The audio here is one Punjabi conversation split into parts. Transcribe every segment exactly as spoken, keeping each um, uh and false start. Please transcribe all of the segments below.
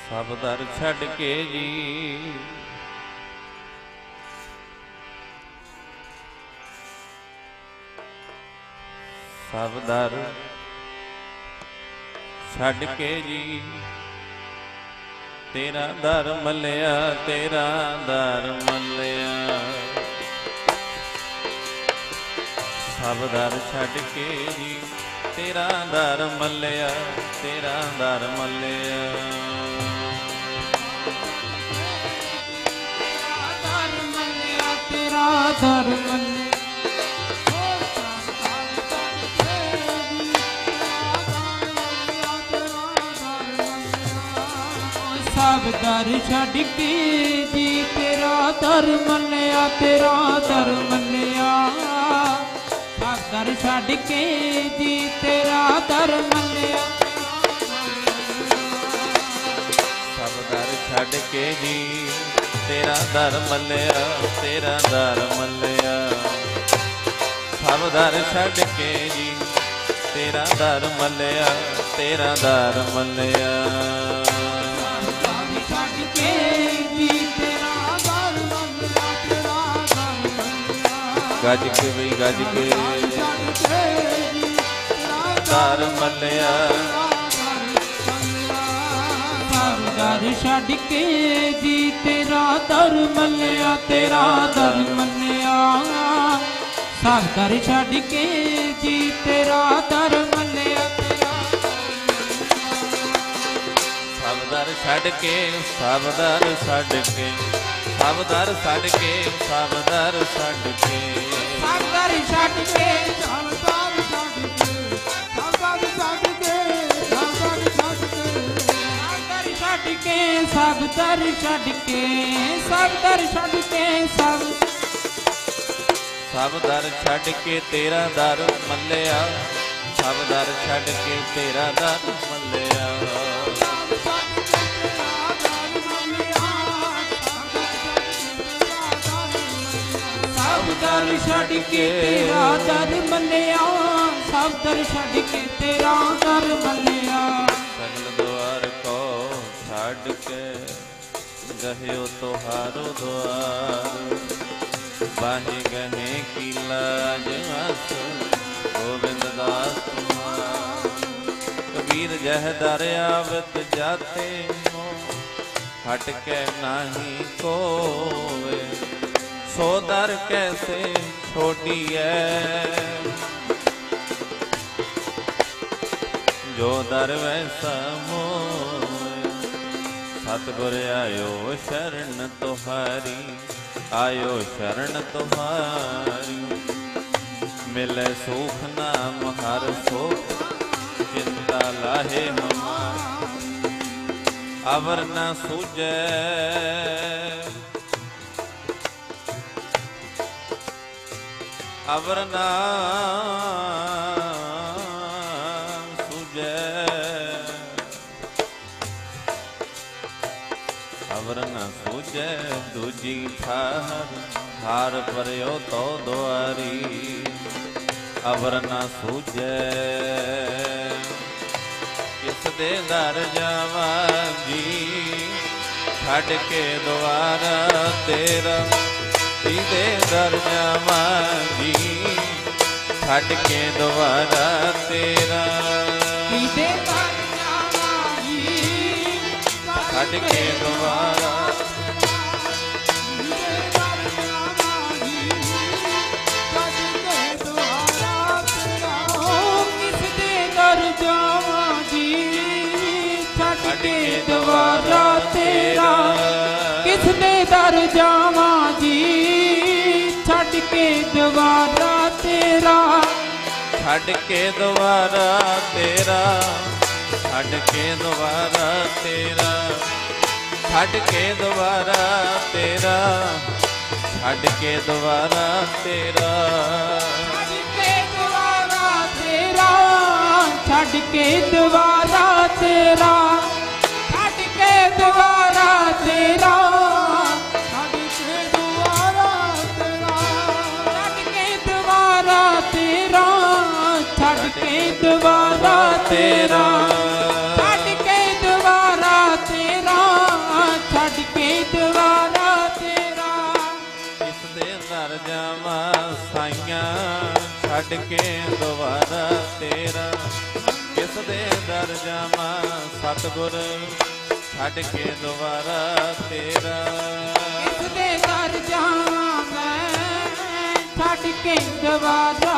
ਸਭ ਦਰ ਛੱਡ ਕੇ ਜੀ ਸਭ ਦਰ ਛੱਡ ਕੇ ਜੀ ਤੇਰਾ ਦਰ ਮੱਲਿਆ ਤੇਰਾ ਦਰ ਮੱਲਿਆ ਸਭ ਦਰ ਛੱਡ ਕੇ ਜੀ ਤੇਰਾ ਦਰ ਮੱਲਿਆ ਤੇਰਾ ਦਰ ਮੱਲਿਆ ਤੇਰਾ ਦਰ ਮੱਲਿਆ ਸਭ ਦਰ ਛੱਡ ਕੇ ਜੀ ਤੇਰਾ ਦਰ ਮੰਨਿਆ ਤੇਰਾ ਦਰ ਮੰਨਿਆ ਸਭ ਦਰ ਛੱਡ ਕੇ ਜੀ ਤੇਰਾ ਦਰ ਮੰਨਿਆ ਸਭ ਦਰ ਛੱਡ ਕੇ ਜੀ ਤੇਰਾ ਦਰ ਮੰਨਿਆ ਤੇਰਾ ਦਰ ਮੰਨਿਆ ਸਭ ਦਰ ਛੱਡ ਕੇ ਜੀ ਤੇਰਾ ਦਰ ਮੰਨਿਆ ਤੇਰਾ ਦਰ ਮੰਨਿਆ ਗੱਜ ਕੇ ਬਈ ਗੱਜ ਕੇ ਦਰ ਮੱਲਿਆ ਸਭ ਦਰ ਛੱਡ ਕੇ ਜੀ ਤੇਰਾ ਦਰ ਮੱਲਿਆ ਤੇਰਾ ਦਰ ਮੰਨਿਆ ਸਭ ਦਰ ਛੱਡ ਕੇ ਜੀ ਤੇਰਾ ਦਰ ਮੱਲਿਆ ਸਭ ਦਰ ਛੱਡ ਕੇ ਸਭ ਦਰ ਛੱਡ ਕੇ ਸਭ ਦਰ ਛੱਡ ਕੇ ਸਭ ਦਰ ਛੱਡ ਕੇ ਸਭ ਦਰ ਛੱਡ ਕੇ ਸਭ ਦਰ ਛੱਡ ਕੇ ਸਭ ਦਰ ਛੱਡ ਕੇ ਸਭ ਦਰ ਛੱਡ ਕੇ ਸਭ ਦਰ ਛੱਡ ਕੇ ਸਭ ਸਭ ਦਰ ਛੱਡ ਕੇ ਤੇਰਾ ਦਰ ਮੱਲਿਆ ਸਭ ਦਰ ਛੱਡ ਕੇ ਤੇਰਾ ਦਰ ਮੱਲਿਆ ਸਭ ਦਰ ਛੱਡ ਕੇ ਤੇਰਾ ਦਰ ਮੰਨਿਆ ਸਭ ਦਰ ਛੱਡ ਕੇ ਤੇਰਾ ਦਰ ਮੰਨਿਆ ਸਗਲ ਦੁਆਰ ਕੋ ਛੱਡ ਕੇ ਗਹਿਓ ਤੁਹਾਰੋ ਦੁਆਰ ਬਾਹੇ ਗਹੇ ਕੀ ਲਾਜ ਹਸ ਗੋਬਿੰਦ ਦਾਸ ਤੁਮਾਰ ਕਬੀਰ ਜਹ ਦਰ ਆਵਤ ਜਾਤੇ ਮੋ ਹਟ ਕੇ ਨਾਹੀ ਕੋਵੇ ਸੋ ਦਰ ਕੈਸੇ ਛੋਟੀਐ ਜੋ ਦਰ ਵੈਸਾ ਮੋਏ ਸਤਿਗੁਰ ਆਇਓ ਸ਼ਰਨ ਤੁਹਾਰੀ ਆਇਓ ਸ਼ਰਨ ਤੁਹਾਰੀ ਮਿਲੇ ਸੁਖ ਨਾਮ ਹਰ ਸੁਖ ਚਿੰਤਾ ਲਾਹੇ ਹਮਾਰੀ ਅਵਰ ਨ ਸੂਝੈ ਅਵਰ ਨਾ ਸੁਝੈ ਅਵਰ ਨਾ ਸੁਝੈ ਦੂਜੀ ਠਾਹਰ ਹਾਰ ਪਰਿਓ ਤੋ ਦੁਆਰੀ ਅਵਰ ਨਾ ਸੁਝੈ ਕਿਸ ਦੇ ਦਰ ਜਾਵਾਂ ਜੀ ਛੱਡ ਕੇ ਦੁਆਰਾ ਤੇਰਾ ਕਿਦੇ ਦਰ ਜਾਵਾਂ ਜੀ ਛੱਡ ਕੇ ਦੁਆਰਾ ਤੇਰਾ ਕਿਦੇ ਦਰ ਜਾਵਾਂ ਜੀ ਛੱਡ ਕੇ ਦੁਆਰਾ ਦੁਆਰਾ ਤੇਰਾ ਕਿਸ ਦੇ ਦਰ ਜਾਵਾਂ ਜੀ ਛੱਡ ਕੇ ਦੁਆਰਾ ਤੇਰਾ ਛੱਡ ਕੇ ਦੁਆਰਾ ਤੇਰਾ ਛੱਡ ਕੇ ਦੁਆਰਾ ਤੇਰਾ ਛੱਡ ਕੇ ਦੁਆਰਾ ਤੇਰਾ ਛੱਡ ਕੇ ਦੁਆਰਾ ਤੇਰਾ ਛੱਡ ਕੇ ਦੁਆਰਾ ਤੇਰਾ ਛੱਡ ਕੇ ਦੁਆਰਾ ਤੇਰਾ ਛੱਡ ਕੇ ਦੁਆਰਾ ਤੇਰਾ ਛੱਡ ਕੇ ਦੁਆਰਾ ਤੇਰਾ ਛੱਡ ਕੇ ਦੁਆਰਾ ਤੇਰਾ ਛੱਡ ਕੇ ਦੁਆਰਾ ਤੇਰਾ ਛੱਡ ਕੇ ਦੁਬਾਰਾ ਤੇਰਾ ਕਿਸ ਦੇ ਦਰ ਜਾਵਾਂ ਸਤਿਗੁਰ ਛੱਡ ਕੇ ਦੁਬਾਰਾ ਤੇਰਾ ਕਿਸ ਦੇ ਦਰ ਜਾਵਾਂ ਮੈਂ ਛੱਡ ਕੇ ਦੁਬਾਰਾ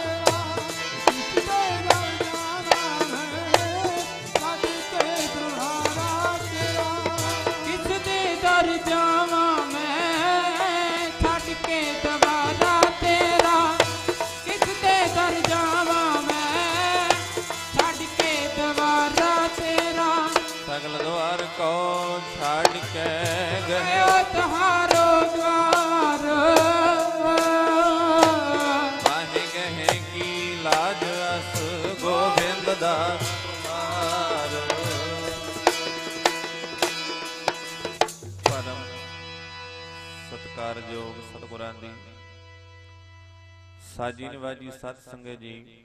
ਸਗਲ ਦੁਆਰ ਕੋ ਛੱਡ ਕੇ ਗਏ ਤੁਹਾਰੋ ਦਵਾਰ ਮਾਹੇ ਗਏ ਕੀ ਲਾਜ ਅਸ ਗੋਬਿੰਦ ਦਾ ਮਾਰ ਪਰਮ ਸਤਿਕਾਰਯੋਗ ਸਤਿਗੁਰਾਂ ਦੀ ਸਾਜੀ ਨਿਵਾਜੀ ਸਤ ਸੰਗਤ ਜੀ,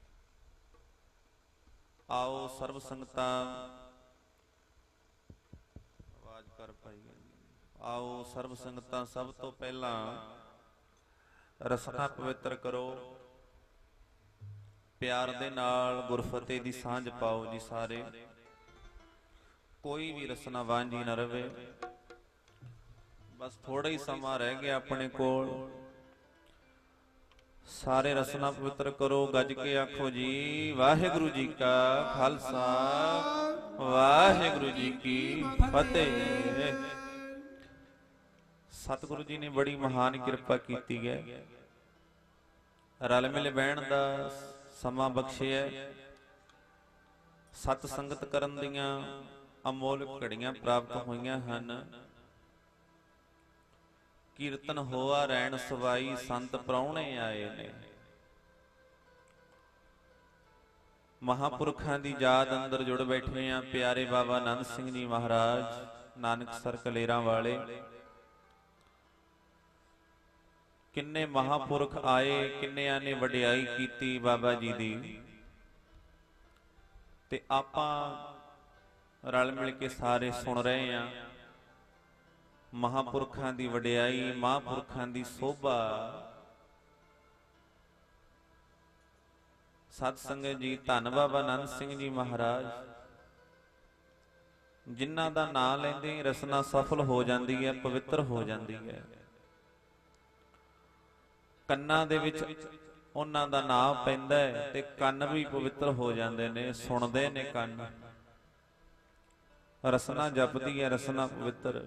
ਆਓ ਸਰਬ ਸੰਗਤਾਂ ਆਵਾਜ਼ ਕਰ ਪਾਈ ਆਓ ਸਰਬ ਸੰਗਤਾਂ ਸਭ ਤੋਂ ਪਹਿਲਾਂ ਰਸਨਾ ਪਵਿੱਤਰ ਕਰੋ, ਪਿਆਰ ਦੇ ਨਾਲ ਗੁਰਫਤਿਹ ਦੀ ਸਾਂਝ ਪਾਓ ਜੀ। ਸਾਰੇ ਕੋਈ ਵੀ ਰਸਨਾ ਵਾਂਝੀ ਨਾ ਰਵੇ, ਬਸ ਥੋੜਾ ਹੀ ਸਮਾਂ ਰਹਿ ਗਿਆ ਆਪਣੇ ਕੋਲ। ਸਾਰੇ ਰਸਨਾ ਪਵਿੱਤਰ ਕਰੋ, ਗੱਜ ਕੇ ਆਖੋ ਜੀ ਵਾਹਿਗੁਰੂ ਜੀ ਕਾ ਖਾਲਸਾ ਵਾਹਿਗੁਰੂ ਜੀ ਕੀ ਫਤਿਹ। ਸਤਿਗੁਰੂ ਜੀ ਨੇ ਬੜੀ ਮਹਾਨ ਕਿਰਪਾ ਕੀਤੀ ਹੈ, ਰਲ ਮਿਲ ਬਹਿਣ ਦਾ ਸਮਾਂ ਬਖਸ਼ਿਆ, ਸਤ ਸੰਗਤ ਕਰਨ ਦੀਆਂ ਅਮੋਲ ਘੜੀਆਂ ਪ੍ਰਾਪਤ ਹੋਈਆਂ ਹਨ। ਕੀਰਤਨ ਹੋਆ ਰਹਿਣ ਸਵਾਈ ਸੰਤ ਪ੍ਰਾਹੁਣੇ ਆਏ ਨੇ, ਮਹਾਪੁਰਖਾਂ ਦੀ ਯਾਦ ਅੰਦਰ ਜੁੜ ਬੈਠੇ ਆ। ਪਿਆਰੇ ਬਾਬਾ ਆਨੰਦ ਸਿੰਘ ਜੀ ਮਹਾਰਾਜ ਨਾਨਕਸਰ ਕਲੇਰਾਂ ਵਾਲੇ, ਕਿੰਨੇ ਮਹਾਪੁਰਖ ਆਏ, ਕਿੰਨਿਆਂ ਨੇ ਵਡਿਆਈ ਕੀਤੀ ਬਾਬਾ ਜੀ ਦੀ, ਤੇ ਆਪਾਂ ਰਲ ਮਿਲ ਕੇ ਸਾਰੇ ਸੁਣ ਰਹੇ ਆ ਮਹਾਪੁਰਖਾਂ ਦੀ ਵਡਿਆਈ, ਮਹਾਪੁਰਖਾਂ ਦੀ ਸੋਭਾ। ਸਤ ਸੰਗਤ ਜੀ, ਧੰਨ ਬਾਬਾ ਆਨੰਦ ਸਿੰਘ ਜੀ ਮਹਾਰਾਜ, ਜਿਨ੍ਹਾਂ ਦਾ ਨਾਮ ਲੈਂਦੇ ਰਸਨਾ ਸਫਲ ਹੋ ਜਾਂਦੀ ਹੈ, ਪਵਿੱਤਰ ਹੋ ਜਾਂਦੀ ਹੈ। ਕੰਨਾਂ ਦੇ ਵਿੱਚ ਉਹਨਾਂ ਦਾ ਨਾਮ ਪੈਂਦਾ ਹੈ ਤੇ ਕੰਨ ਵੀ ਪਵਿੱਤਰ ਹੋ ਜਾਂਦੇ ਨੇ, ਸੁਣਦੇ ਨੇ ਕੰਨ। ਰਸਨਾ ਜਪਦੀ ਹੈ, ਰਸਨਾ ਪਵਿੱਤਰ।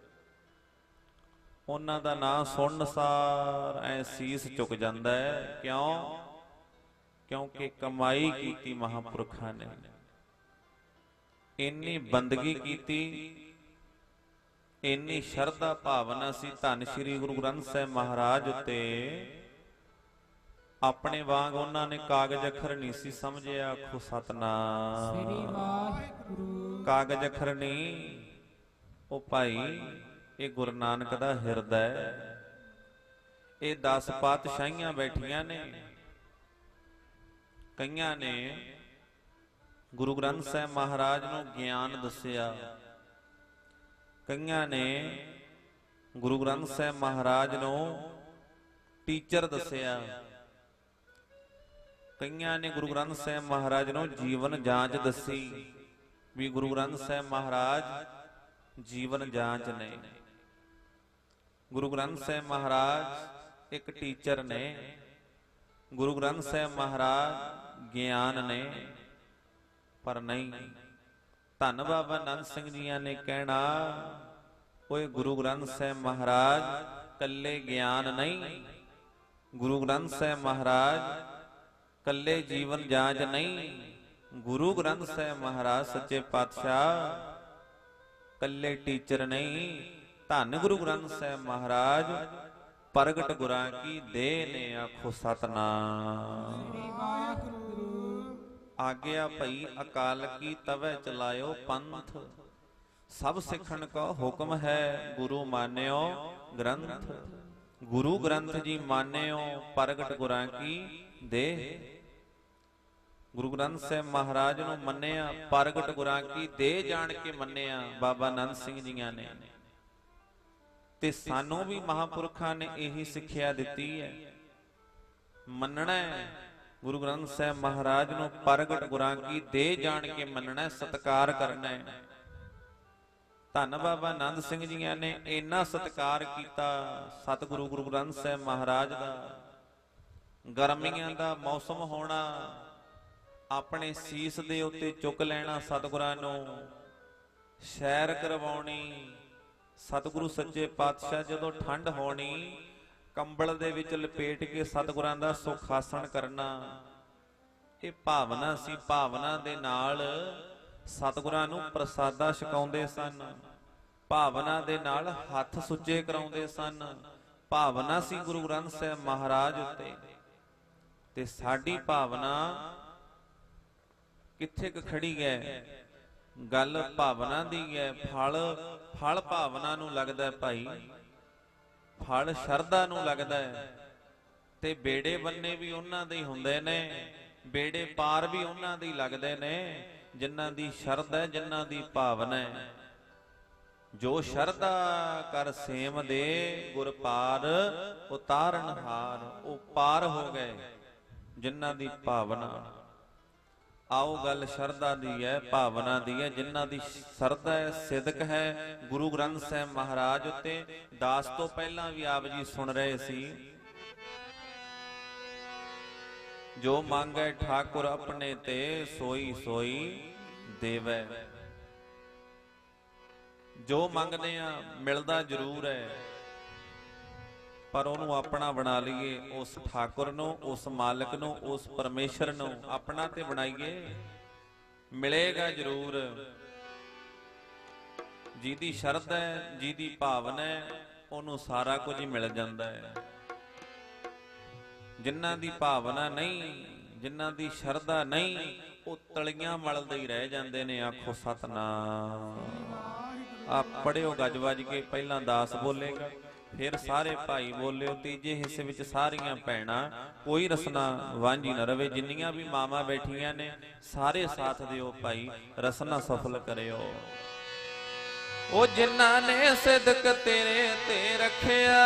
ਉਹਨਾਂ ਦਾ ਨਾਮ ਸੁਣਨ ਸਾਰ ਐ ਸੀਸ ਝੁਕ ਜਾਂਦਾ ਹੈ। ਕਿਉਂ? ਕਿਉਂਕਿ ਕਮਾਈ ਕੀਤੀ ਮਹਾਪੁਰਖਾਂ ਨੇ, ਇੰਨੀ ਬੰਦਗੀ ਕੀਤੀ, ਇੰਨੀ ਸ਼ਰਧਾ ਭਾਵਨਾ ਸੀ ਧੰਨ ਸ਼੍ਰੀ ਗੁਰੂ ਗ੍ਰੰਥ ਸਾਹਿਬ ਮਹਾਰਾਜ ਉੱਤੇ। ਆਪਣੇ ਵਾਂਗ ਉਹਨਾਂ ਨੇ ਕਾਗਜ਼ ਅੱਖਰ ਨਹੀਂ ਸੀ ਸਮਝਿਆ। ਆਖੋ ਸਤਨਾਮ ਸ੍ਰੀ ਵਾਹਿਗੁਰੂ। ਕਾਗਜ਼ ਅੱਖਰ ਨਹੀਂ, ਉਹ ਭਾਈ ਇਹ ਗੁਰੂ ਨਾਨਕ ਦਾ ਹਿਰਦਾ ਹੈ। ਇਹ ਦਸ ਪਾਤਸ਼ਾਹੀਆਂ ਬੈਠੀਆਂ ਨੇ, ਕਈਆਂ ਨੇ ਗੁਰੂ ਗ੍ਰੰਥ ਸਾਹਿਬ ਮਹਾਰਾਜ ਨੂੰ ਗਿਆਨ ਦੱਸਿਆ, ਕਈਆਂ ਨੇ ਗੁਰੂ ਗ੍ਰੰਥ ਸਾਹਿਬ ਮਹਾਰਾਜ ਨੂੰ ਟੀਚਰ ਦੱਸਿਆ, ਕਈਆਂ ਨੇ ਗੁਰੂ ਗ੍ਰੰਥ ਸਾਹਿਬ ਮਹਾਰਾਜ ਨੂੰ ਜੀਵਨ ਜਾਂਚ ਦੱਸੀ ਵੀ ਗੁਰੂ ਗ੍ਰੰਥ ਸਾਹਿਬ ਮਹਾਰਾਜ ਜੀਵਨ ਜਾਂਚ ਨੇ। ਗੁਰੂ ਗ੍ਰੰਥ ਸਾਹਿਬ ਮਹਾਰਾਜ ਇੱਕ ਟੀਚਰ ਨੇ, ਗੁਰੂ ਗ੍ਰੰਥ ਸਾਹਿਬ ਮਹਾਰਾਜ ਗਿਆਨ ਨੇ। ਪਰ ਨਹੀਂ, ਧੰਨ ਬਾਬਾ ਆਨੰਦ ਸਿੰਘ ਜੀਆਂ ਨੇ ਕਹਿਣਾ, ਓਏ ਗੁਰੂ ਗ੍ਰੰਥ ਸਾਹਿਬ ਮਹਾਰਾਜ ਕੱਲੇ ਗਿਆਨ ਨਹੀਂ, ਗੁਰੂ ਗ੍ਰੰਥ ਸਾਹਿਬ ਮਹਾਰਾਜ ਕੱਲੇ ਜੀਵਨ ਜਾਂਚ ਨਹੀਂ, ਗੁਰੂ ਗ੍ਰੰਥ ਸਾਹਿਬ ਮਹਾਰਾਜ ਸੱਚੇ ਪਾਤਸ਼ਾਹ ਕੱਲੇ ਟੀਚਰ ਨਹੀਂ, ਧੰਨ ਗੁਰੂ ਗ੍ਰੰਥ ਸਾਹਿਬ ਮਹਾਰਾਜ ਪ੍ਰਗਟ ਗੁਰਾਂ ਕੀ ਦੇਹ ਨੇ। ਆਖੋ ਸਤਨਾਮ। ਆਗਿਆ ਭਈ ਅਕਾਲ ਕੀ ਤਵੈ ਚਲਾਇਓ ਪੰਥ, ਸਭ ਸਿੱਖਣ ਕਾ ਹੁਕਮ ਹੈ ਗੁਰੂ ਮਾਨਿਓ ਗ੍ਰੰਥ। ਗੁਰੂ ਗ੍ਰੰਥ ਜੀ ਮਾਨਿਓ ਪ੍ਰਗਟ ਗੁਰਾਂ ਕੀ ਦੇਹ। ਗੁਰੂ ਗ੍ਰੰਥ ਸਾਹਿਬ ਮਹਾਰਾਜ ਨੂੰ ਮੰਨਿਆ, ਪ੍ਰਗਟ ਗੁਰਾਂ ਕੀ ਦੇਹ ਜਾਣ ਕੇ ਮੰਨਿਆ ਬਾਬਾ ਆਨੰਦ ਸਿੰਘ ਜੀਆਂ ਨੇ। ਤੇ ਸਾਨੂੰ ਵੀ ਮਹਾਪੁਰਖਾਂ ਨੇ ਇਹੀ ਸਿੱਖਿਆ ਦਿੱਤੀ ਹੈ। ਮੰਨਣਾ ਹੈ। ਗੁਰੂ ਗ੍ਰੰਥ ਸਾਹਿਬ ਮਹਾਰਾਜ ਨੂੰ ਪ੍ਰਗਟ ਗੁਰਾਂ ਕੀ ਦੇਹ ਜਾਣ ਕੇ ਮੰਨਣਾ, ਸਤਿਕਾਰ ਕਰਨਾ ਹੈ। ਧੰਨ ਬਾਬਾ ਆਨੰਦ ਸਿੰਘ ਜੀਆਂ ਨੇ ਇੰਨਾ ਸਤਿਕਾਰ ਕੀਤਾ ਸਤਿਗੁਰੂ ਗੁਰੂ ਗ੍ਰੰਥ ਸਾਹਿਬ ਮਹਾਰਾਜ ਦਾ। ਗਰਮੀਆਂ ਦਾ ਮੌਸਮ ਹੋਣਾ, ਆਪਣੇ ਸੀਸ ਦੇ ਉੱਤੇ ਚੁੱਕ ਲੈਣਾ ਸਤਿਗੁਰਾਂ ਨੂੰ, ਸੈਰ ਕਰਵਾਉਣੀ। ਸਤਿਗੁਰੂ ਸੱਚੇ ਪਾਤਸ਼ਾਹ ਜਦੋਂ ਠੰਡ ਹੋਣੀ, ਕੰਬਲ ਦੇ ਵਿੱਚ ਲਪੇਟ ਕੇ ਸਤਿਗੁਰਾਂ ਦਾ ਸੁਖਾਸਣ ਕਰਨਾ। ਇਹ ਭਾਵਨਾ ਸੀ। ਭਾਵਨਾ ਦੇ ਨਾਲ ਸਤਿਗੁਰਾਂ ਨੂੰ ਪ੍ਰਸਾਦਾ ਛਕਾਉਂਦੇ ਸਨ, ਭਾਵਨਾ ਦੇ ਨਾਲ ਹੱਥ ਸੁੱਚੇ ਕਰਾਉਂਦੇ ਸਨ। ਭਾਵਨਾ ਸੀ ਗੁਰੂ ਗ੍ਰੰਥ ਸਾਹਿਬ ਮਹਾਰਾਜ ਉੱਤੇ। ਤੇ ਸਾਡੀ ਭਾਵਨਾ ਕਿੱਥੇ ਕੁ ਖੜੀ ਹੈ? ਗੱਲ ਭਾਵਨਾ ਦੀ ਹੈ। ਫਲ ਫਲ ਭਾਵਨਾ ਨੂੰ ਲੱਗਦਾ ਭਾਈ, ਫਲ ਸ਼ਰਧਾ ਨੂੰ ਲੱਗਦਾ ਹੈ। ਤੇ ਬੇੜੇ ਬੰਨੇ ਵੀ ਉਹਨਾਂ ਦੇ ਹੀ ਹੁੰਦੇ ਨੇ, ਬੇੜੇ ਪਾਰ ਵੀ ਉਹਨਾਂ ਦੇ ਹੀ ਲੱਗਦੇ ਨੇ ਜਿਨ੍ਹਾਂ ਦੀ ਸ਼ਰਧਾ ਹੈ, ਜਿਨ੍ਹਾਂ ਦੀ ਭਾਵਨਾ ਹੈ। ਜੋ ਸ਼ਰਧਾ ਕਰ ਸੇਮ ਦੇ ਗੁਰ ਪਾਰ ਉਤਾਰਨ ਹਾਰ, ਉਹ ਪਾਰ ਹੋ ਗਏ ਜਿਨ੍ਹਾਂ ਦੀ ਭਾਵਨਾ। ਆਓ ਗੱਲ ਸ਼ਰਧਾ ਦੀ ਹੈ, ਭਾਵਨਾ ਦੀ ਹੈ। ਜਿਨ੍ਹਾਂ ਦੀ ਸ਼ਰਧਾ ਹੈ, ਸਿਦਕ ਹੈ ਗੁਰੂ ਗ੍ਰੰਥ ਸਾਹਿਬ ਮਹਾਰਾਜ ਉੱਤੇ। ਦਾਸ ਤੋਂ ਪਹਿਲਾਂ ਵੀ ਆਪ ਜੀ ਸੁਣ ਰਹੇ ਸੀ, ਜੋ ਮੰਗੈ ਠਾਕੁਰ ਆਪਣੇ ਤੇ ਸੋਈ ਸੋਈ ਦੇਵੈ। ਜੋ ਮੰਗਦੇ ਆ ਮਿਲਦਾ ਜ਼ਰੂਰ ਹੈ, ਪਰ ਉਹਨੂੰ ਆਪਣਾ ਬਣਾ ਲਈਏ। ਉਸ ਠਾਕੁਰ ਨੂੰ, ਉਸ ਮਾਲਕ ਨੂੰ, ਉਸ ਪਰਮੇਸ਼ਰ ਨੂੰ ਆਪਣਾ ਤੇ ਬਣਾਈਏ, ਮਿਲੇਗਾ ਜ਼ਰੂਰ। ਜਿਹਦੀ ਸ਼ਰਧਾ ਹੈ, ਜਿਹਦੀ ਭਾਵਨਾ ਹੈ, ਉਹਨੂੰ ਸਾਰਾ ਕੁਝ ਹੀ ਮਿਲ ਜਾਂਦਾ ਹੈ। ਜਿਨ੍ਹਾਂ ਦੀ ਭਾਵਨਾ ਨਹੀਂ, ਜਿਨ੍ਹਾਂ ਦੀ ਸ਼ਰਧਾ ਨਹੀਂ, ਉਹ ਤਲੀਆਂ ਮਲਦੇ ਹੀ ਰਹਿ ਜਾਂਦੇ ਨੇ। ਆਖੋ ਸਤਨਾਮ। ਆ ਪੜਿਓ ਗੱਜ ਵੱਜ ਕੇ, ਪਹਿਲਾਂ ਦਾਸ ਬੋਲੇਗਾ, ਫਿਰ ਸਾਰੇ ਭਾਈ ਬੋਲਿਓ। ਤੀਜੇ ਹਿੱਸੇ ਵਿੱਚ ਸਾਰੀਆਂ ਭੈਣਾਂ, ਕੋਈ ਰਸਨਾ ਵਾਂਝੀ ਨਾ ਰਵੇ। ਜਿੰਨੀਆਂ ਵੀ ਮਾਵਾਂ ਬੈਠੀਆਂ ਨੇ ਸਾਰੇ ਸਾਥ ਦਿਓ ਭਾਈ, ਰਸਨਾ ਸਫਲ ਕਰਿਓ। ਉਹ ਜਿਨ੍ਹਾਂ ਨੇ ਸਿਦਕ ਤੇਰੇ ਤੇ ਰੱਖਿਆ,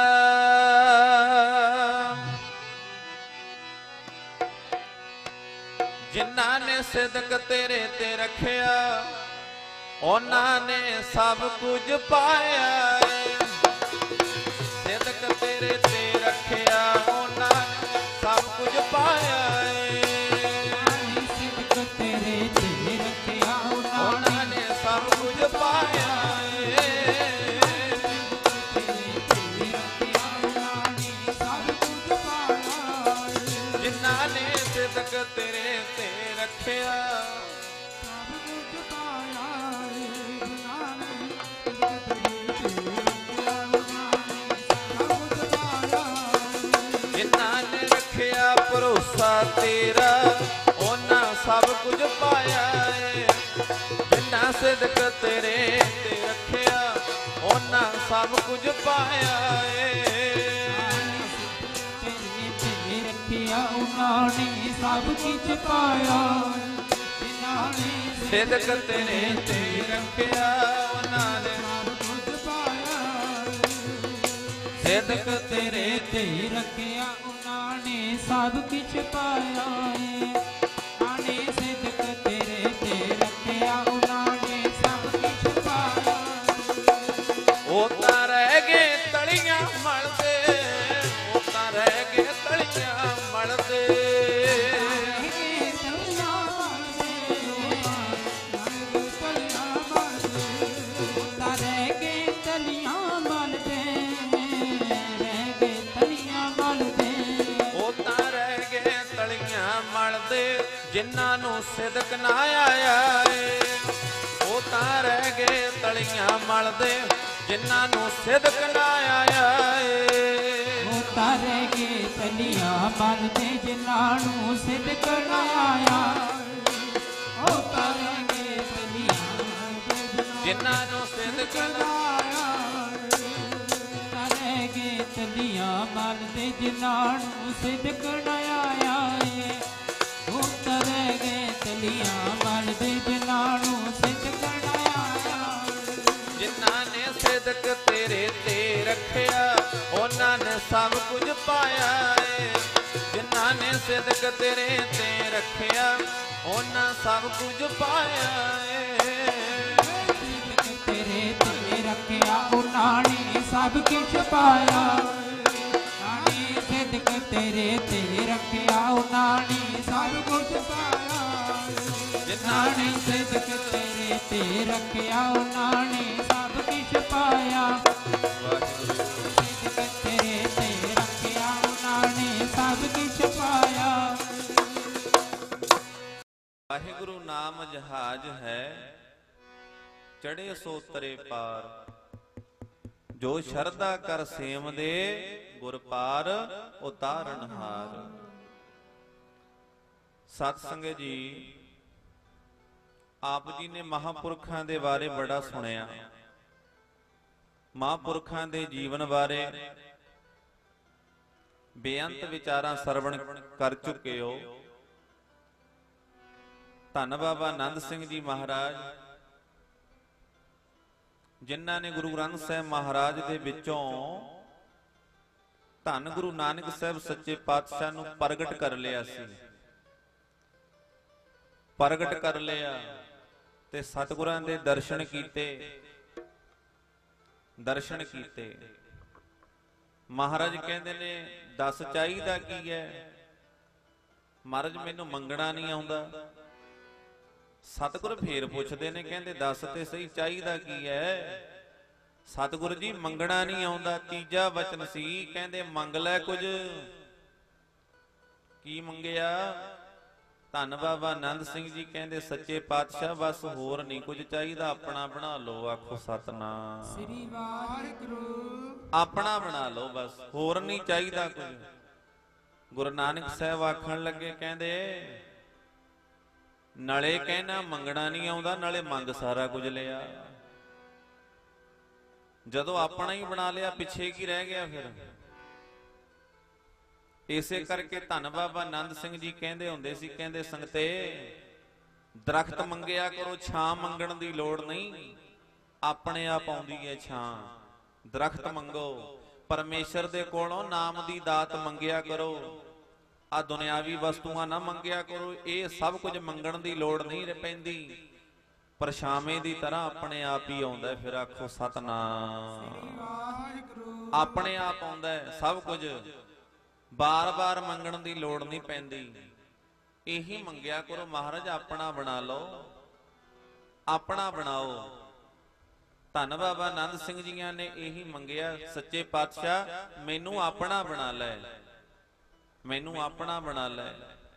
ਜਿਨ੍ਹਾਂ ਨੇ ਸਿਦਕ ਤੇਰੇ ਤੇ ਰੱਖਿਆ, ਉਹਨਾਂ ਨੇ ਸਭ ਕੁਝ ਪਾਇਆ। ਸਿਦਕ ਤੇਰੇ ਤੇ ਰੱਖਿਆ, ਉਹਨਾਂ ਨੇ ਸਭ ਕੁਝ ਪਾਇਆ। ਸਿਦਕ ਤੇਰੇ ਤੇ ਰੱਖਿਆ, ਉਹਨਾਂ ਨੇ ਸਭ ਕੁਝ ਪਾਇਆ। ਜਿਨ੍ਹਾਂ ਨੇ ਸਿਦਕ ਤੇਰੇ ਤੇ ਰੱਖਿਆ, ਜਿਨ੍ਹਾਂ ਨੇ ਰੱਖਿਆ ਭਰੋਸਾ ਤੇਰਾ, ਉਹਨਾਂ ਸਭ ਕੁਝ ਪਾਇਆ ਏ। ਜਿਨ੍ਹਾਂ ਸਿਦਕ ਤੇਰੇ ਤੇ ਰੱਖਿਆ, ਉਹਨਾਂ ਸਭ ਕੁਝ ਪਾਇਆ ਏ। ਉਹਨਾਂ ਨੇ ਸਭ ਕੁਝ ਪਾਇਆ। ਜਿਨ੍ਹਾਂ ਨੇ ਸਿਦਕ ਤੇਰੇ ਤੇ ਰੱਖਿਆ, ਉਹਨਾਂ ਨੇ ਸਭ ਕੁਝ ਪਾਇਆ। ਸਿਦਕ ਤੇਰੇ ਤੇ ਰੱਖਿਆ, ਉਹਨਾਂ ਨੇ ਸਭ ਕੁਝ ਪਾਇਆ। ਆਨੇ ਸਿਦਕ ਤੇਰੇ ਤੇ ਰੱਖਿਆ, ਉਹਨਾਂ ਨੇ ਸਭ ਕੁਝ ਪਾਇਆ। ਉਹ ਤਾਂ ਰਹਿ ਗਏ ਤਲੀਆਂ ਮਲਦੇ, ਉਹ ਤਾਂ ਰਹਿ ਗਏ ਤਲੀਆਂ ਮਲਦੇ। ਜਿਨ੍ਹਾਂ ਨੂੰ ਸਿਦਕ ਨਾ ਆਇਆ ਏ, ਉਹ ਤਾਂ ਰਹਿ ਗਏ ਤਲੀਆਂ ਮਲਦੇ। ਜਿਨ੍ਹਾਂ ਨੂੰ ਸਿਦਕ ਨਾ ਆਇਆ ਏ, ਉਹ ਤਾਂ ਰਹਿ ਗਏ ਤਲੀਆਂ ਮਲਦੇ। ਜਿਨ੍ਹਾਂ ਨੂੰ ਸਿਦਕ ਨਾ ਆਇਆ, ਉਹ ਤਾਂ ਰਹਿ ਗਏ ਤਲੀਆਂ ਮਲਦੇ। ਜਿਨ੍ਹਾਂ ਨੂੰ ਸਿਦਕ ਨਾ ਆਇਆ, ਤਾਂ ਰਹਿ ਗਏ ਤਲੀਆਂ ਮਲਦੇ। ਜਿਨ੍ਹਾਂ ਨੂੰ ਸਿਦਕ ਨਾ ਆਇਆ ਏ, ਉਹ ਤਾਂ ਰਹਿ ਗਏ ਤਲੀਆਂ ਮਲਦੇ। ਜਿਨ੍ਹਾਂ ਨੂੰ ਸਿਦਕ ਨਾ ਆਇਆ, ਜਿਨ੍ਹਾਂ ਨੇ ਸਿਦਕ ਤੇਰੇ ਤੇ ਰੱਖਿਆ, ਉਹਨਾਂ ਨੇ ਸਭ ਕੁਝ ਪਾਇਆ ਏ। ਜਿਨ੍ਹਾਂ ਸਿਦਕ ਤੇਰੇ ਤੇ ਰੱਖਿਆ ਉਹਨਾਂ ਸਭ ਕੁਝ ਪਾਇਆ ਏ। ਸਿਦਕ ਤੇਰੇ ਤੇ ਰੱਖਿਆ ਉਹਨਾਂ ਨੇ ਸਭ ਕੁਝ ਪਾਇਆ। ਨਾਨੀ ਸਿਦਕ ਤੇਰੇ ਤੇ ਰੱਖਿਆ ਉਹਨਾਂ ਨੇ ਸਭ ਕੁਝ ਪਾਇਆ। ਜਿਨ੍ਹਾਂ ਨੇ ਸਿਦਕ ਤੇਰੇ ਤੇ ਰੱਖਿਆ ਉਹਨਾਂ ਨੇ ਸਭ ਕੁਝ ਪਾਇਆ। ਸਿਦਕ ਤੇਰੇ ਤੇ ਰੱਖਿਆ ਉਹਨਾਂ ਨੇ ਸਭ ਕੁਝ ਪਾਇਆ। ਵਾਹਿਗੁਰੂ ਨਾਮ ਜਹਾਜ ਹੈ ਚੜੇ ਸੋ ਤਰੇ ਪਾਰ। ਜੋ ਸ਼ਰਧਾ ਕਰ ਸੇਮ ਦੇ ਗੁਰ ਪਾਰ ਉਤਾਰਨ ਹਾਰ। ਸਤ ਸੰਗਤ ਜੀ, ਆਪ ਜੀ ਨੇ ਮਹਾਂਪੁਰਖਾਂ ਦੇ ਬਾਰੇ ਬੜਾ ਸੁਣਿਆ। ਮਹਾਂਪੁਰਖਾਂ ਦੇ ਜੀਵਨ ਬਾਰੇ ਬੇਅੰਤ ਵਿਚਾਰਾਂ ਸਰਵਣ ਕਰ ਚੁੱਕੇ ਹੋ। ਧੰਨ ਬਾਬਾ ਆਨੰਦ ਸਿੰਘ ਜੀ ਮਹਾਰਾਜ, ਜਿਨ੍ਹਾਂ ਨੇ ਗੁਰੂ ਗ੍ਰੰਥ ਸਾਹਿਬ ਮਹਾਰਾਜ ਦੇ ਵਿੱਚੋਂ ਧੰਨ ਗੁਰੂ ਨਾਨਕ ਸਾਹਿਬ ਸੱਚੇ ਪਾਤਸ਼ਾਹ ਨੂੰ ਪ੍ਰਗਟ ਕਰ ਲਿਆ ਸੀ। ਪ੍ਰਗਟ ਕਰ ਲਿਆ ਤੇ ਸਤਿਗੁਰਾਂ ਦੇ ਦਰਸ਼ਨ ਕੀਤੇ। ਦਰਸ਼ਨ ਕੀਤੇ ਮਹਾਰਾਜ ਕਹਿੰਦੇ ਨੇ ਦੱਸ ਚਾਹੀਦਾ ਕੀ ਹੈ। ਮਹਾਰਾਜ ਮੈਨੂੰ ਮੰਗਣਾ ਨਹੀਂ ਆਉਂਦਾ। ਸਤਿਗੁਰ ਫੇਰ ਪੁੱਛਦੇ ਨੇ, ਕਹਿੰਦੇ ਦੱਸ ਤੇ ਸਹੀ ਚਾਹੀਦਾ ਕੀ ਹੈ। ਸਤਿਗੁਰ ਜੀ ਮੰਗਣਾ ਨਹੀਂ ਆਉਂਦਾ। ਤੀਜਾ ਵਚਨ ਸੀ, ਕਹਿੰਦੇ ਮੰਗ ਲੈ ਕੁਝ। ਕੀ ਮੰਗਿਆ? ਧੰਨ ਬਾਬਾ ਆਨੰਦ ਸਿੰਘ ਜੀ ਕਹਿੰਦੇ ਸੱਚੇ ਪਾਤਸ਼ਾਹ ਬਸ ਹੋਰ ਨਹੀਂ ਕੁਝ ਚਾਹੀਦਾ, ਆਪਣਾ ਬਣਾ ਲਓ। ਆਖੋ ਸਤਨਾਮ ਸ੍ਰੀ ਵਾਹਿਗੁਰੂ। ਆਪਣਾ ਬਣਾ ਲਓ ਬਸ, ਹੋਰ ਨਹੀਂ ਚਾਹੀਦਾ ਕੁਝ। ਗੁਰੂ ਨਾਨਕ ਸਾਹਿਬ ਆਖਣ ਲੱਗੇ, ਕਹਿੰਦੇ ਨਾਲੇ ਕਹਿਣਾ ਮੰਗਣਾ ਨਹੀਂ ਆਉਂਦਾ, ਨਾਲੇ ਮੰਗ ਸਾਰਾ ਕੁਝ ਲਿਆ। ਜਦੋਂ ਆਪਣਾ ਹੀ ਬਣਾ ਲਿਆ ਪਿੱਛੇ ਕੀ ਰਹਿ ਗਿਆ ਫਿਰ? ਇਸੇ ਕਰਕੇ ਧੰਨ ਬਾਬਾ ਆਨੰਦ ਸਿੰਘ ਜੀ ਕਹਿੰਦੇ ਹੁੰਦੇ ਸੀ, ਕਹਿੰਦੇ ਸੰਗਤੇ ਦਰਖਤ ਮੰਗਿਆ ਕਰੋ, ਛਾਂ ਮੰਗਣ ਦੀ ਲੋੜ ਨਹੀਂ, ਆਪਣੇ ਆਪ ਆਉਂਦੀ ਹੈ ਛਾਂ। ਦਰਖਤ ਮੰਗੋ, ਪਰਮੇਸ਼ਰ ਦੇ ਕੋਲੋਂ ਨਾਮ ਦੀ ਦਾਤ ਮੰਗਿਆ ਕਰੋ। ਆ ਦੁਨਿਆਵੀ ਵਸਤੂਆਂ ਨਾ ਮੰਗਿਆ ਕਰੋ। ਇਹ ਸਭ ਕੁਝ ਮੰਗਣ ਦੀ ਲੋੜ ਨਹੀਂ ਪੈਂਦੀ, ਪਰਛਾਵੇਂ ਦੀ ਤਰ੍ਹਾਂ ਆਪਣੇ ਆਪ ਹੀ ਆਉਂਦਾ। ਫਿਰ ਆਖੋ ਸਤਨਾਮ। ਆਪਣੇ ਆਪ ਆਉਂਦਾ ਸਭ ਕੁਝ, ਬਾਰ-ਬਾਰ ਮੰਗਣ ਦੀ ਲੋੜ ਨਹੀਂ ਪੈਂਦੀ। ਇਹੀ ਮੰਗਿਆ ਕਰੋ, ਮਹਾਰਾਜ ਆਪਣਾ ਬਣਾ ਲਓ, ਆਪਣਾ ਬਣਾਓ। ਧੰਨ ਬਾਬਾ ਆਨੰਦ ਸਿੰਘ ਜੀਆਂ ਨੇ ਇਹੀ ਮੰਗਿਆ, ਸੱਚੇ ਪਾਤਸ਼ਾਹ ਮੈਨੂੰ ਆਪਣਾ ਬਣਾ ਲੈ, ਮੈਨੂੰ ਆਪਣਾ ਬਣਾ ਲੈ।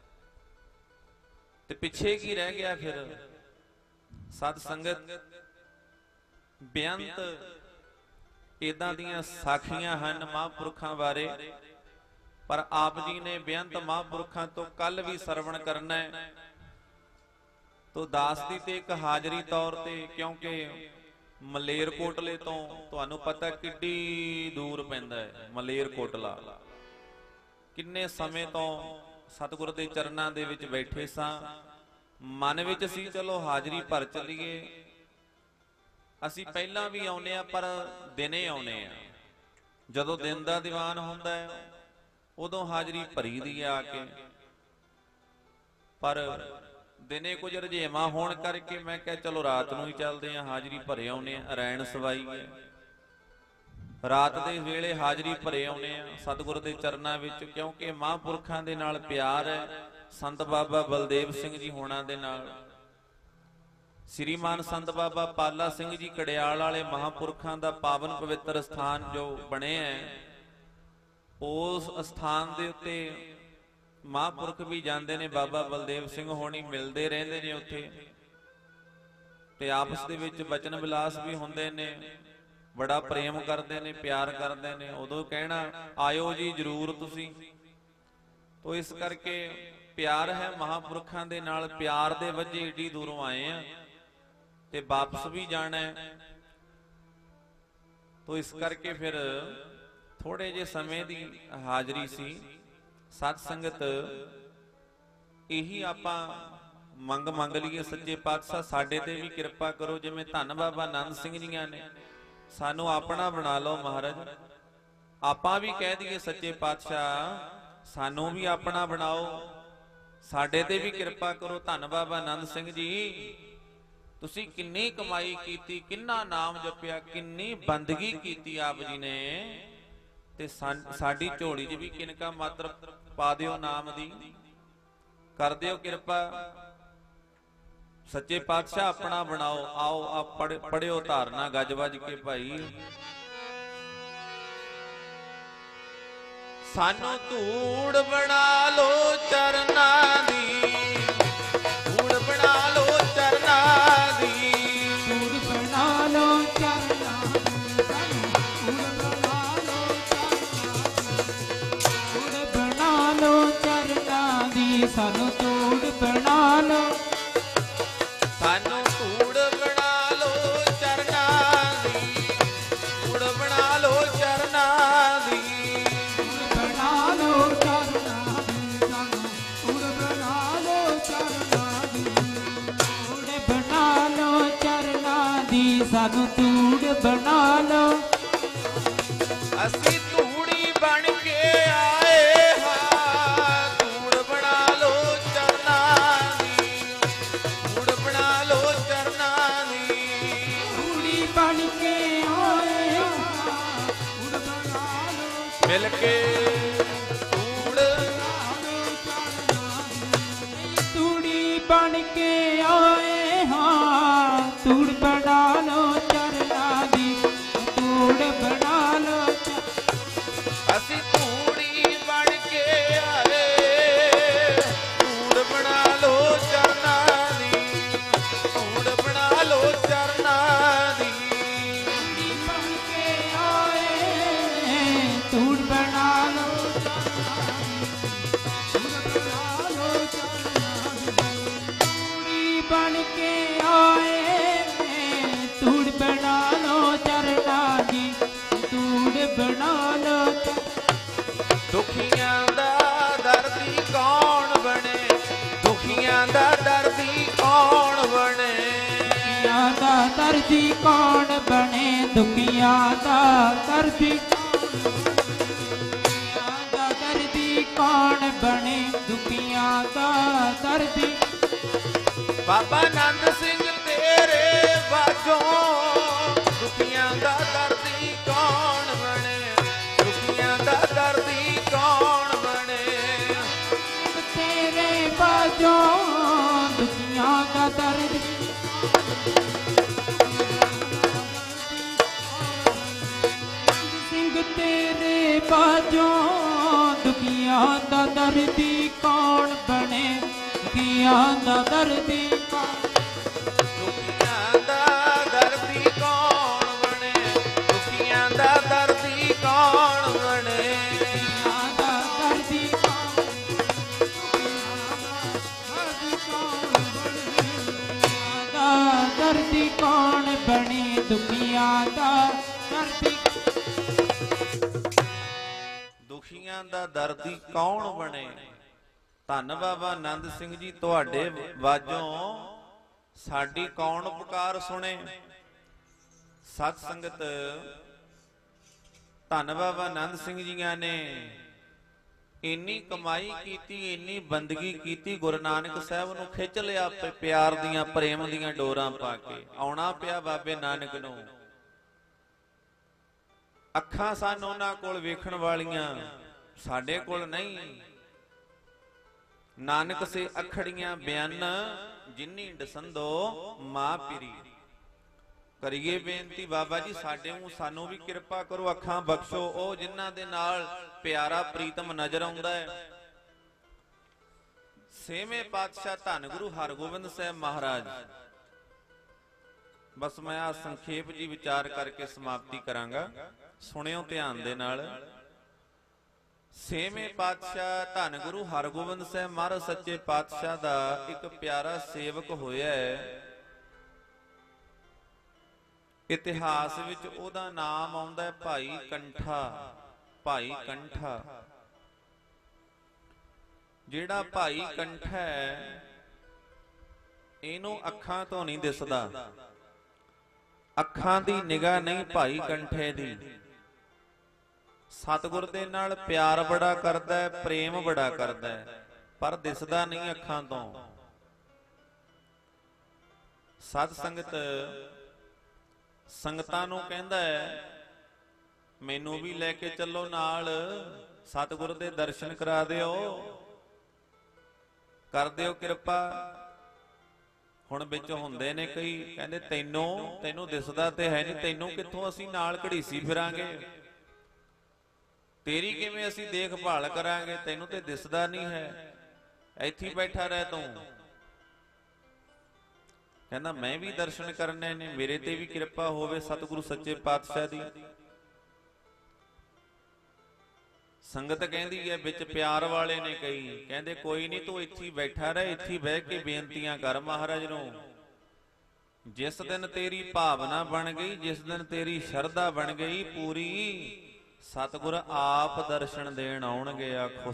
ਤੇ ਪਿੱਛੇ ਕੀ ਰਹਿ ਗਿਆ ਫਿਰ? ਸਤ ਸੰਗਤ ਬੇਅੰਤ ਇਦਾਂ ਦੀਆਂ ਸਾਖੀਆਂ ਹਨ ਮਹਾਂਪੁਰਖਾਂ ਬਾਰੇ, ਪਰ ਆਪ ਜੀ ਨੇ ਬੇਅੰਤ ਮਹਾਂਪੁਰਖਾਂ ਤੋਂ ਕੱਲ ਵੀ ਸਰਵਣ ਕਰਨਾ ਹੈ। ਤੋ ਦਾਸ ਦੀ ਤੇ ਇੱਕ ਹਾਜ਼ਰੀ ਤੌਰ ਤੇ, ਕਿਉਂਕਿ ਮਲੇਰਕੋਟਲੇ ਤੋਂ ਤੁਹਾਨੂੰ ਪਤਾ ਕਿੱਡੀ ਦੂਰ ਪੈਂਦਾ ਹੈ ਮਲੇਰਕੋਟਲਾ। ਕਿੰਨੇ ਸਮੇਂ ਤੋਂ ਸਤਿਗੁਰ ਦੇ ਚਰਨਾਂ ਦੇ ਵਿੱਚ ਬੈਠੇ ਸਾਂ, ਮਨ ਵਿੱਚ ਸੀ ਚਲੋ ਹਾਜ਼ਰੀ ਭਰ ਚਲੀਏ। ਅਸੀਂ ਪਹਿਲਾਂ ਵੀ ਆਉਨੇ ਆ, ਪਰ ਦਿਨੇ ਆਉਨੇ ਆ। ਜਦੋਂ ਦਿਨ ਦਾ ਦੀਵਾਨ ਹੁੰਦਾ ਹੈ ਉਦੋਂ ਹਾਜ਼ਰੀ ਭਰੀ ਦੀ ਆ ਕੇ, ਪਰ ਦਿਨੇ ਕੁਝ ਰੁਝੇਵਾਂ ਹੋਣ ਕਰਕੇ ਮੈਂ ਕਿਹਾ ਚਲੋ ਰਾਤ ਨੂੰ ਹੀ ਚੱਲਦੇ ਆ, ਹਾਜ਼ਰੀ ਭਰੇ ਆਉਨੇ ਆ। ਰੈਣ ਸਵਾਈ ਹੈ, ਰਾਤ ਦੇ ਵੇਲੇ ਹਾਜ਼ਰੀ ਭਰੇ ਆਉਨੇ ਆ ਸਤਿਗੁਰ ਦੇ ਚਰਨਾਂ ਵਿੱਚ, ਕਿਉਂਕਿ ਮਹਾਂਪੁਰਖਾਂ ਦੇ ਨਾਲ ਪਿਆਰ ਹੈ। ਸੰਤ ਬਾਬਾ ਬਲਦੇਵ ਸਿੰਘ ਜੀ ਹੋਣਾ ਦੇ ਨਾਲ, ਸ੍ਰੀਮਾਨ ਸੰਤ ਬਾਬਾ ਪਾਲਾ ਸਿੰਘ ਜੀ ਕੜਿਆਲ ਵਾਲੇ ਮਹਾਂਪੁਰਖਾਂ ਦਾ ਪਾਵਨ ਪਵਿੱਤਰ ਸਥਾਨ ਜੋ ਬਣਿਆ ਹੈ, ਉਸ ਸਥਾਨ ਦੇ ਉੱਤੇ ਮਹਾਂਪੁਰਖ ਵੀ ਜਾਂਦੇ ਨੇ। ਬਾਬਾ ਬਲਦੇਵ ਸਿੰਘ ਹੋਣੀ ਮਿਲਦੇ ਰਹਿੰਦੇ ਨੇ ਉੱਥੇ, ਤੇ ਆਪਸ ਦੇ ਵਿੱਚ ਬਚਨ ਵਿਲਾਸ ਵੀ ਹੁੰਦੇ ਨੇ। ਬੜਾ ਪ੍ਰੇਮ ਕਰਦੇ ਨੇ, ਪਿਆਰ ਕਰਦੇ ਨੇ। ਉਦੋਂ ਕਹਿਣਾ ਆਇਓ ਜੀ ਜਰੂਰ ਤੁਸੀਂ। ਤੋ ਇਸ ਕਰਕੇ ਪਿਆਰ ਹੈ ਮਹਾਂਪੁਰਖਾਂ ਦੇ ਨਾਲ, ਪਿਆਰ ਦੇ ਵਜੇ ਏਡੀ ਦੂਰੋਂ ਆਏ ਆ ਤੇ ਵਾਪਸ ਵੀ ਜਾਣਾ ਹੈ। ਤੋ ਇਸ ਕਰਕੇ ਫਿਰ ਥੋੜੇ ਜਿਹੇ ਸਮੇਂ ਦੀ ਹਾਜ਼ਰੀ ਸੀ। ਸਤ ਸੰਗਤ ਇਹੀ ਆਪਾਂ ਮੰਗ ਮੰਗ ਲਈਏ, ਸੱਚੇ ਪਾਤਸ਼ਾਹ ਸਾਡੇ ਤੇ ਵੀ ਕਿਰਪਾ ਕਰੋ। ਜਿਵੇਂ ਧੰਨ ਬਾਬਾ ਆਨੰਦ ਸਿੰਘ ਜੀਆਂ ਨੇ ਸਾਨੂੰ ਆਪਣਾ ਬਣਾ ਲਓ ਮਹਾਰਾਜ। ਆਪਾਂ ਵੀ ਕਹਿ ਦਈਏ ਸੱਚੇ ਪਾਤਸ਼ਾਹ ਸਾਨੂੰ ਵੀ ਆਪਣਾ ਬਣਾਓ, ਸਾਡੇ ਤੇ ਵੀ ਕਿਰਪਾ ਕਰੋ। ਧੰਨ ਬਾਬਾ ਆਨੰਦ ਸਿੰਘ ਜੀ, ਤੁਸੀਂ ਕਿੰਨੀ ਕਮਾਈ ਕੀਤੀ, ਕਿੰਨਾ ਨਾਮ ਜਪਿਆ, ਕਿੰਨੀ ਬੰਦਗੀ ਕੀਤੀ ਆਪ ਜੀ ਨੇ, ਤੇ ਸਾਡੀ ਝੋਲੀ 'ਚ ਵੀ ਕਿਨਕਾ ਮਾਤਰ ਪਾ ਦਿਓ ਨਾਮ ਦੀ, ਕਰ ਦਿਓ ਕਿਰਪਾ। ਸੱਚੇ ਪਾਤਸ਼ਾਹ ਆਪਣਾ ਬਣਾਓ। ਆਓ ਆਪ ਪੜਿਓ ਧਾਰਨਾ ਗੱਜ ਵੱਜ ਕੇ ਭਾਈ। ਸਾਨੂੰ ਧੂੜ ਬਣਾ ਲੋ ਚਰਨਾਂ ਦੀ, ਧੂੜ ਬਣਾ ਲੋ ਚਰਨਾਂ ਦੀ, ਧੂੜ ਬਣਾ ਲੋ ਚਰਨਾਂ ਦੀ, ਧੂੜ ਬਣਾ ਲੋ ਚਰਨਾਂ ਦੀ, ਸਾਨੂੰ ਧੂੜ ਬਣਾ ਲੋ, ਸਾਨੂੰ ਧੂੜ ਬਣਾ ਲੋ ਚਰਨਾਂ ਦੀ, ਧੂੜ ਬਣਾ ਲੋ ਚਰਨਾਂ ਦੀ, ਬਣਾ ਲੋ ਚਰਨਾਂ ਦੀ, ਸਾਨੂੰ ਧੂੜ ਬਣਾ ਲੋ ਚਰਨਾਂ ਦੀ, ਧੂੜ ਬਣਾ ਲੋ ਚਰਨਾਂ ਦੀ, ਸਾਨੂੰ ਧੂੜ ਬਣਾ ਲੋ। ਅਸੀਂ ਧੂੜੀ ਬਣ ਕੇ ਆਏ ਹਾਂ, ਧੂੜ ਬਣਾ ਲੋ ਚਰਨਾਂ ਦੀ, ਧੂੜ ਬਣਾ ਲੋ ਚਰਨਾਂ ਦੀ, ਧੂੜੀ ਬਣ ਕੇ ਆਏ ਹਾਂ, ਧੂੜ ਬਣਾ ਲੋ, ਮਿਲ ਕੇ ਧੂੜ, ਧੂੜੀ ਬਣ ਕੇ ਆਏ ਹਾਂ, ਧੂੜ ਬਣਾ ਲੋ ਚਰਨਾਂ ਦੀ, ਧੂੜ ਬਣਾ ਲੋ। ਅਸੀਂ ਧੂੜੀ ਬਣ ਕੇ ਆਏ, ਧੂੜ ਬਣਾ ਲੋ ਚਰਨਾਂ ਦੀ, ਧੂੜ ਬਣਾ ਲੋ ਚਰਨਾਂ ਦੀ, ਧੂੜੀ ਬਣ ਕੇ ਆਏ, ਧੂੜ ਬਣਾ ਲੋ ਧੂੜੀ ਬਣ ਕੇ ਆਏ, ਧੂੜ ਬਣਾ ਲੋ ਚਰਨਾਂ ਦੀ, ਧੂੜ ਬਣਾ ਲੋ। ਦੁਖੀਆਂ ਦਾ ਦਰਦੀ ਕੌਣ ਬਣੇ, ਦੁਖੀਆਂ ਦਾ ਦਰਦੀ ਕੌਣ ਬਣੇ, ਦੁਖੀਆਂ ਦਾ ਦਰਦੀ ਕੌਣ ਬਣੇ, ਦੁਖੀਆਂ ਦਾ ਦਰਦੀ, ਦੁਖੀਆਂ ਦਾ ਦਰਦੀ ਕੌਣ ਬਣੇ, ਦੁਖੀਆਂ ਦਾ ਦਰਦੀ। ਬਾਬਾ ਆਨੰਦ ਸਿੰਘ ਤੇਰੇ ਬਾਝੋਂ ਦੁਖੀਆਂ ਦਾ ਦਰਦੀ ਕੌਣ ਬਣੇ, ਦੁਖੀਆਂ ਦਾ ਦਰਦੀ ਕੌਣ ਬਣੇ, ਤੇਰੇ ਬਾਝੋਂ ਦੁਖੀਆਂ ਦਾ ਦਰਦ, ਸਿੰਘ ਤੇਰੇ ਬਾਝੋਂ ਦੁਖੀਆਂ ਦਾ ਦਰਦੀ ਕੌਣ ਬਣੇ, ਦੁਖੀਆਂ ਦਾ ਦਰਦੀ ਕੌਣ, ਦੁਖੀਆਂ ਦਾ ਦਰਦੀ ਕੌਣ ਬਣੇ, ਦੁਖੀਆਂ ਦਾ ਦਰਦੀ ਕੌਣ ਬਣੇ, ਦੁਖੀਆਂ ਦਾ ਦਰਦੀ ਕੌਣ, ਦੁਖੀਆਂ ਦਾ ਦਰਦੀ ਕੌਣ ਬਣੇ, ਦੁਖੀਆਂ ਦਾ ਦਰਦੀ, ਦੁਖੀਆਂ ਦਾ ਦਰਦੀ ਕੌਣ ਬਣੇ। ਧੰਨ ਬਾਬਾ ਆਨੰਦ ਸਿੰਘ ਜੀ, ਤੁਹਾਡੇ ਵਾਜੋਂ ਸਾਡੀ ਕੌਣ ਪੁਕਾਰ ਸੁਣੇ। ਸਤ ਸੰਗਤ, ਧੰਨ ਬਾਬਾ ਆਨੰਦ ਸਿੰਘ ਜੀਆਂ ਨੇ ਇੰਨੀ ਕਮਾਈ ਕੀਤੀ, ਇੰਨੀ ਬੰਦਗੀ ਕੀਤੀ, ਗੁਰੂ ਨਾਨਕ ਸਾਹਿਬ ਨੂੰ ਖਿੱਚ ਲਿਆ ਪਿਆਰ ਦੀਆਂ ਪ੍ਰੇਮ ਦੀਆਂ ਡੋਰਾਂ ਪਾ ਕੇ। ਆਉਣਾ ਪਿਆ ਬਾਬੇ ਨਾਨਕ ਨੂੰ। ਅੱਖਾਂ ਸਨ ਉਹਨਾਂ ਕੋਲ ਵੇਖਣ ਵਾਲੀਆਂ, ਸਾਡੇ ਕੋਲ ਨਹੀਂ। ਨਾਨਕ ਸੇ ਅਖੜੀਆਂ ਬਿਆਨ ਜਿਨੀ ਦਸੰਦੋ ਮਾਂ ਪਿਰੀ। ਕਰੀਏ ਬੇਨਤੀ ਬਾਬਾ ਜੀ, ਸਾਡੇ ਨੂੰ ਸਾਨੂੰ ਵੀ ਕਿਰਪਾ ਕਰੋ, ਅੱਖਾਂ ਬਖਸ਼ੋ ਉਹ ਜਿਨ੍ਹਾਂ ਦੇ ਨਾਲ ਪਿਆਰਾ ਪ੍ਰੀਤਮ ਨਜ਼ਰ ਆਉਂਦਾ ਹੈ। ਛੇਵੇਂ ਪਾਤਸ਼ਾਹ ਧੰਨ ਗੁਰੂ ਹਰਗੋਬਿੰਦ ਸਾਹਿਬ ਮਹਾਰਾਜ। ਬਸ ਮੈਂ ਆ ਸੰਖੇਪ ਜੀ ਵਿਚਾਰ ਕਰਕੇ ਸਮਾਪਤੀ ਕਰਾਂਗਾ, ਸੁਣਿਓ ਧਿਆਨ ਦੇ ਨਾਲ। ਛੇਵੇਂ ਪਾਤਸ਼ਾਹ ਧੰਨ ਗੁਰੂ ਹਰਗੋਬਿੰਦ ਸਾਹਿਬ ਮਹਾਰਾਜ ਸੱਚੇ ਪਾਤਸ਼ਾਹ ਦਾ ਇੱਕ ਪਿਆਰਾ ਸੇਵਕ ਹੋਇਆ ਹੈ। ਇਤਿਹਾਸ ਵਿੱਚ ਉਹਦਾ ਨਾਮ ਆਉਂਦਾ ਹੈ ਭਾਈ ਕੰਠਾ। ਭਾਈ ਕੰਠਾ, ਜਿਹੜਾ ਭਾਈ ਕੰਠਾ ਹੈ, ਇਹਨੂੰ ਅੱਖਾਂ ਤੋਂ ਨਹੀਂ ਦਿਸਦਾ, ਅੱਖਾਂ ਦੀ ਨਿਗਾਹ ਨਹੀਂ ਭਾਈ ਕੰਠੇ ਦੀ। ਸਤਿਗੁਰ ਦੇ ਨਾਲ ਪਿਆਰ ਬੜਾ ਕਰਦਾ ਹੈ, ਪ੍ਰੇਮ ਬੜਾ ਕਰਦਾ ਹੈ, ਪਰ ਦਿਸਦਾ ਨਹੀਂ ਅੱਖਾਂ ਤੋਂ। ਸਤ ਸੰਗਤ ਸੰਗਤਾਂ ਨੂੰ ਕਹਿੰਦਾ ਹੈ ਮੈਨੂੰ ਵੀ ਲੈ ਕੇ ਚੱਲੋ ਨਾਲ, ਸਤਿਗੁਰ ਦੇ ਦਰਸ਼ਨ ਕਰਾ ਦਿਓ, ਕਰ ਦਿਓ ਕਿਰਪਾ। ਹੁਣ ਵਿੱਚ ਹੁੰਦੇ ਨੇ ਕਈ ਕਹਿੰਦੇ ਤੈਨੂੰ ਤੈਨੂੰ ਦਿਸਦਾ ਤੇ ਹੈ ਨਹੀਂ, ਤੈਨੂੰ ਕਿੱਥੋਂ ਅਸੀਂ ਨਾਲ ਘੜੀਸੀ ਫਿਰਾਂਗੇ, ਤੇਰੀ ਕਿਵੇਂ ਅਸੀਂ ਦੇਖਭਾਲ ਕਰਾਂਗੇ, ਤੈਨੂੰ ਤੇ ਦਿਸਦਾ ਨਹੀਂ ਹੈ, ਇੱਥੇ ਹੀ ਬੈਠਾ ਰਹਿ ਤੂੰ। ਕਹਿੰਦਾ ਮੈਂ ਵੀ ਦਰਸ਼ਨ ਕਰਨੇ ਨੇ, ਮੇਰੇ ਤੇ ਵੀ ਕਿਰਪਾ ਹੋਵੇ ਸਤਿਗੁਰੂ ਸੱਚੇ ਪਾਤਸ਼ਾਹ ਦੀ। ਸੰਗਤ ਕਹਿੰਦੀ ਹੈ ਵਿੱਚ ਪਿਆਰ ਵਾਲੇ ਨੇ ਕਈ, ਕਹਿੰਦੇ ਕੋਈ ਨਹੀਂ ਤੂੰ ਇੱਥੇ ਬੈਠਾ ਰਹਿ, ਇੱਥੇ ਬਹਿ ਕੇ ਬੇਨਤੀਆਂ ਕਰ ਮਹਾਰਾਜ ਨੂੰ। ਜਿਸ ਦਿਨ ਤੇਰੀ ਭਾਵਨਾ ਬਣ ਗਈ, ਜਿਸ ਦਿਨ ਤੇਰੀ ਸ਼ਰਧਾ ਬਣ ਗਈ ਪੂਰੀ, ਸਤਿਗੁਰ ਆਪ ਦਰਸ਼ਨ ਦੇਣ ਆਉਣਗੇ। ਆਖੋ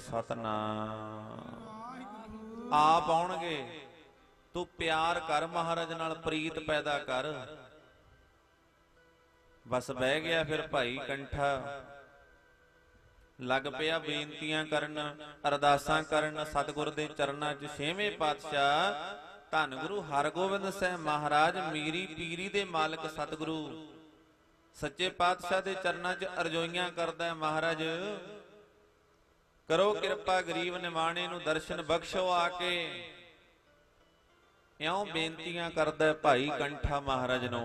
ਸਤਿਨਾਮ। ਆਪ ਆਉਣਗੇ। ਤੂੰ ਪਿਆਰ ਕਰ ਮਹਾਰਾਜ ਨਾਲ, ਪ੍ਰੀਤ ਪੈਦਾ ਕਰ। ਬਸ ਬਹਿ ਗਿਆ ਫਿਰ ਭਾਈ ਕੰਠਾ, ਲੱਗ ਪਿਆ ਬੇਨਤੀਆਂ ਕਰਨ, ਅਰਦਾਸਾਂ ਕਰਨ ਸਤਿਗੁਰ ਦੇ ਚਰਨਾਂ 'ਚ। ਛੇਵੇਂ ਪਾਤਸ਼ਾਹ ਧੰਨ ਗੁਰੂ ਹਰਗੋਬਿੰਦ ਸਾਹਿਬ ਮਹਾਰਾਜ ਮੀਰੀ ਪੀਰੀ ਦੇ ਮਾਲਕ ਸਤਿਗੁਰੂ ਸੱਚੇ ਪਾਤਸ਼ਾਹ ਦੇ ਚਰਨਾਂ 'ਚ ਅਰਜ਼ੋਈਆਂ ਕਰਦਾ ਹੈ, ਮਹਾਰਾਜ ਕਰੋ ਕਿਰਪਾ, ਗਰੀਬ ਨਿਮਾਣੇ ਨੂੰ ਦਰਸ਼ਨ ਬਖਸ਼ੋ ਆ ਕੇ। ਇਉਂ ਬੇਨਤੀਆਂ ਕਰਦਾ ਭਾਈ ਕੰਠਾ ਮਹਾਰਾਜ ਨੂੰ।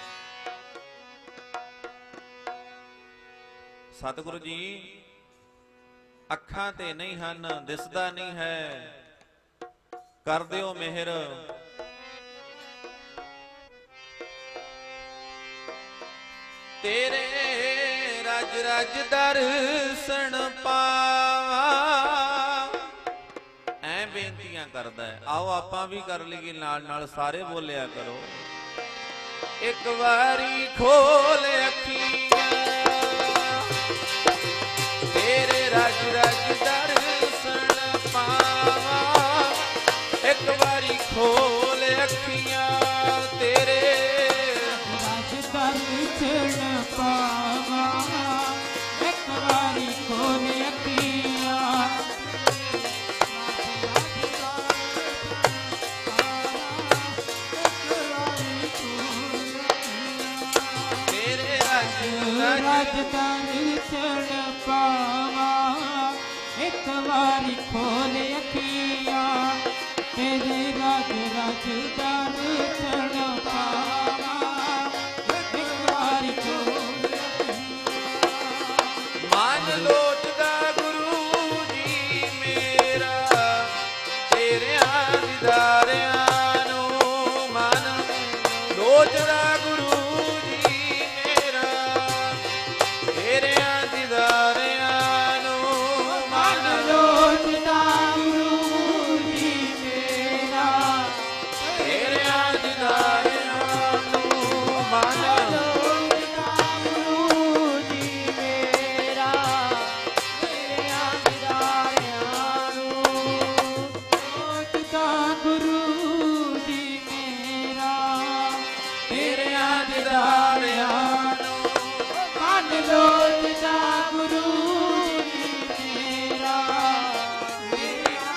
ਸਤਿਗੁਰੂ ਜੀ ਅੱਖਾਂ ਤੇ ਨਹੀਂ ਹਨ, ਦਿਸਦਾ ਨਹੀਂ ਹੈ, ਕਰ ਦਿਓ ਮਿਹਰ। ਤੇਰੇ ਰਜ ਰਜ ਦਰਸ਼ਨ ਪਾਵਾਂ, ਐ ਬੇਨਤੀਆਂ ਕਰਦਾ ਹੈ। ਆਓ ਆਪਾਂ ਵੀ ਕਰ ਲਈਏ ਨਾਲ ਨਾਲ, ਸਾਰੇ ਬੋਲਿਆ ਕਰੋ। ਇੱਕ ਵਾਰੀ ਖੋਲ ਅੱਖੀਆਂ, ਤੇਰੇ ਰਜ ਰਜ ਦਰਸ਼ਨ ਪਾਵਾਂ। ਇੱਕ ਵਾਰੀ ਖੋਲ ਅੱਖੀਆਂ, ਤੇਰੇ ਰਜ ਦਰਸ਼ਨ ਪਾਵਾਂ। ਇੱਕ ਵਾਰੀ ਖੋਲ ਅੱਖੀਆਂ, ਤੇਰੇ ਰਜ ਰਜ ਦਰਸ਼ਨ ਪਾਵਾਂ। ਇੱਕ ਵਾਰੀ ਖੋਲ ਅੱਖੀਆਂ, ਤੇਰੇ ਰਜ ਰਜ ਦਰਸ਼ਨ ਪਾਵਾਂ। ਇੱਕ ਵਾਰੀ ਖੋਲ ਮਨ ਲੋਚਦਾ ਗੁਰੂ ਜੀ ਮੇਰਾ, ਤੇਰਿਆਂ ਦੀਦਾਰਿਆਂ ਨੂੰ। ਮਨ ਲੋਚਦਾ ਗੁਰੂ ਜੀ ਮੇਰਾ, ਤੇਰਿਆਂ ਦੀਦਾਰਿਆਂ ਨੂੰ। ਮਨ ਲੋਚਦਾ ਗੁਰੂ ਜੀ ਮੇਰਾ, ਤੇਰਿਆਂ ਦੀਦਾਰਿਆਂ ਨੂੰ। ਮਨ ਲੋਚਦਾ ਗੁਰੂ ਜੀ ਮੇਰਾ, ਤੇਰਿਆਂ ਦੀਦਾਰਿਆਂ ਨੂੰ। ਲੋਚਦਾ ਗੁਰੂ ਜੀ ਮੇਰਾ, ਤੇਰਿਆਂ ਦੀਦਾਰਿਆਂ ਨੂੰ। ਮਨ ਲੋਚਦਾ ਗੁਰੂ ਜੀ ਮੇਰਾ, ਤੇਰਿਆਂ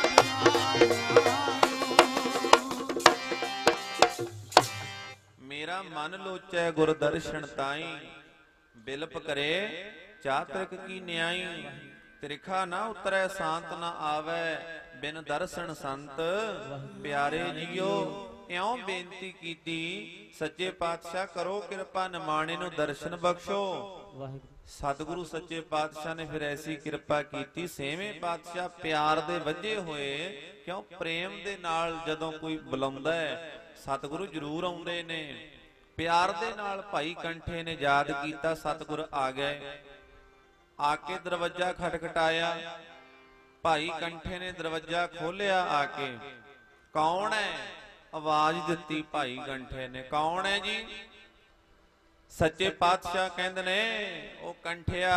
ਮੇਰਾ ਮਨ ਲੋਚੈ ਗੁਰ ਦਰਸ਼ਨ ਤਾਈ, ਬਿਲਪ ਕਰੇ ਚਾਤ੍ਰਿਕ ਕੀ ਨਿਆਈ। ਤ੍ਰਿਖਾ ਨਾ ਉਤਰੈ ਸ਼ਾਂਤ ਨਾ ਆਵੈ, ਬਿਨ ਦਰਸ਼ਨ ਸੰਤ ਪਿਆਰੇ ਜੀਓ। ਇਉਂ ਬੇਨਤੀ ਕੀਤੀ, ਸੱਚੇ ਪਾਤਸ਼ਾਹ ਕਰੋ ਕਿਰਪਾ, ਨਿਮਾਣੇ ਨੂੰ ਦਰਸ਼ਨ ਬਖਸ਼ੋ। ਸਤਿਗੁਰੂ ਸੱਚੇ ਪਾਤਸ਼ਾਹ ਨੇ ਫਿਰ ਐਸੀ ਕਿਰਪਾ ਕੀਤੀ। ਛੇਵੇਂ ਪਾਤਸ਼ਾਹ ਪਿਆਰ ਦੇ ਵੱਜੇ ਹੋਏ, ਕਿਉਂ ਪ੍ਰੇਮ ਦੇ ਨਾਲ ਜਦੋਂ ਕੋਈ ਬੁਲਾਉਂਦਾ ਹੈ ਸਤਿਗੁਰੂ ਜ਼ਰੂਰ ਆਉਂਦੇ ਨੇ। ਪਿਆਰ ਦੇ ਨਾਲ ਭਾਈ ਕੰਠੇ ਨੇ ਯਾਦ ਕੀਤਾ, ਸਤਿਗੁਰ ਆ ਗਏ। ਆ ਕੇ ਦਰਵਾਜ਼ਾ ਖਟਖਟਾਇਆ, ਭਾਈ ਕੰਠੇ ਨੇ ਦਰਵਾਜ਼ਾ ਖੋਲਿਆ। ਆ ਕੇ ਕੌਣ ਹੈ? ਆਵਾਜ਼ ਦਿੱਤੀ ਭਾਈ ਕੰਠੇ ਨੇ, ਕੌਣ ਹੈ ਜੀ? ਸੱਚੇ ਪਾਤਸ਼ਾਹ ਕਹਿੰਦੇ ਨੇ, ਉਹ ਕੰਠਿਆ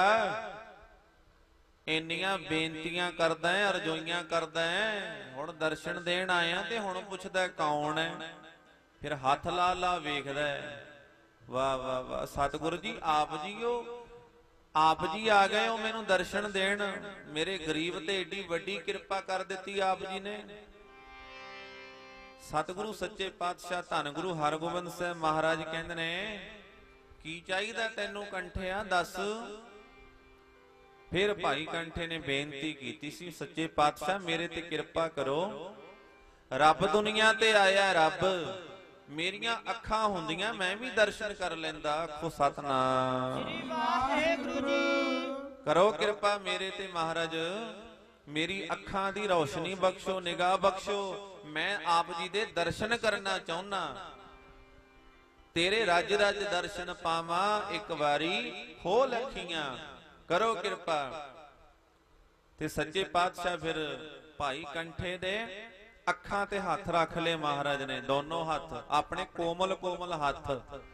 ਇੰਨੀਆਂ ਬੇਨਤੀਆਂ ਕਰਦਾ ਹੈ, ਅਰਜ਼ੋਈਆਂ ਕਰਦਾ ਹੈ, ਹੁਣ ਦਰਸ਼ਨ ਦੇਣ ਆਇਆ ਤੇ ਹੁਣ ਪੁੱਛਦਾ ਕੌਣ ਹੈ? ਫਿਰ ਹੱਥ ਲਾ ਲਾ ਵੇਖਦਾ ਹੈ। ਵਾਹ ਵਾਹ ਵਾਹ, ਸਤਿਗੁਰੂ ਜੀ ਆਪ ਜੀਓ, ਆਪ ਜੀ ਆ ਗਏ ਹੋ ਮੈਨੂੰ ਦਰਸ਼ਨ ਦੇਣ, ਮੇਰੇ ਗਰੀਬ ਤੇ ਏਡੀ ਵੱਡੀ ਕਿਰਪਾ ਕਰ ਦਿੱਤੀ ਆਪ ਜੀ ਨੇ। ਸਤਿਗੁਰੂ ਸੱਚੇ ਪਾਤਸ਼ਾਹ ਧੰਨ ਗੁਰੂ ਹਰਗੋਬਿੰਦ ਸਾਹਿਬ ਮਹਾਰਾਜ ਕਹਿੰਦੇ ਨੇ, ਕੀ ਚਾਹੀਦਾ ਤੈਨੂੰ ਕੰਠਿਆ ਦੱਸ। ਫਿਰ ਭਾਈ ਕੰਠੇ ਨੇ ਬੇਨਤੀ ਕੀਤੀ ਸੀ, ਸੱਚੇ ਪਾਤਸ਼ਾਹ ਮੇਰੇ ਤੇ ਕਿਰਪਾ ਕਰੋ, ਰੱਬ ਦੁਨੀਆ ਤੇ ਆਇਆ ਰੱਬ, ਮੇਰੀਆਂ ਅੱਖਾਂ ਹੁੰਦੀਆਂ ਮੈਂ ਵੀ ਦਰਸ਼ਨ ਕਰ ਲੈਂਦਾ। ਆਖੋ ਸਤਨਾਮ ਸ੍ਰੀ ਵਾਹਿਗੁਰੂ ਜੀ। ਕਰੋ ਕਿਰਪਾ ਮੇਰੇ ਤੇ ਮਹਾਰਾਜ, ਮੇਰੀ ਅੱਖਾਂ ਦੀ ਰੌਸ਼ਨੀ ਬਖਸ਼ੋ, ਨਿਗਾਹ ਬਖਸ਼ੋ, ਮੈਂ ਆਪ ਜੀ ਦੇ ਦਰਸ਼ਨ ਕਰਨਾ ਚਾਹੁੰਨਾ, ਤੇਰੇ ਰੱਜ ਰੱਜ ਦਰਸ਼ਨ ਪਾਵਾਂ, ਇੱਕ ਵਾਰੀ ਖੋਲ ਅੱਖੀਆਂ, ਕਰੋ ਕਿਰਪਾ। ਤੇ ਸੱਚੇ ਪਾਤਸ਼ਾਹ ਫਿਰ ਭਾਈ ਕੰਠੇ ਦੇ ਅੱਖਾਂ ਤੇ ਹੱਥ ਰੱਖ ਲਏ ਮਹਾਰਾਜ ਨੇ, ਦੋਨੋਂ ਹੱਥ ਆਪਣੇ ਕੋਮਲ ਕੋਮਲ ਹੱਥ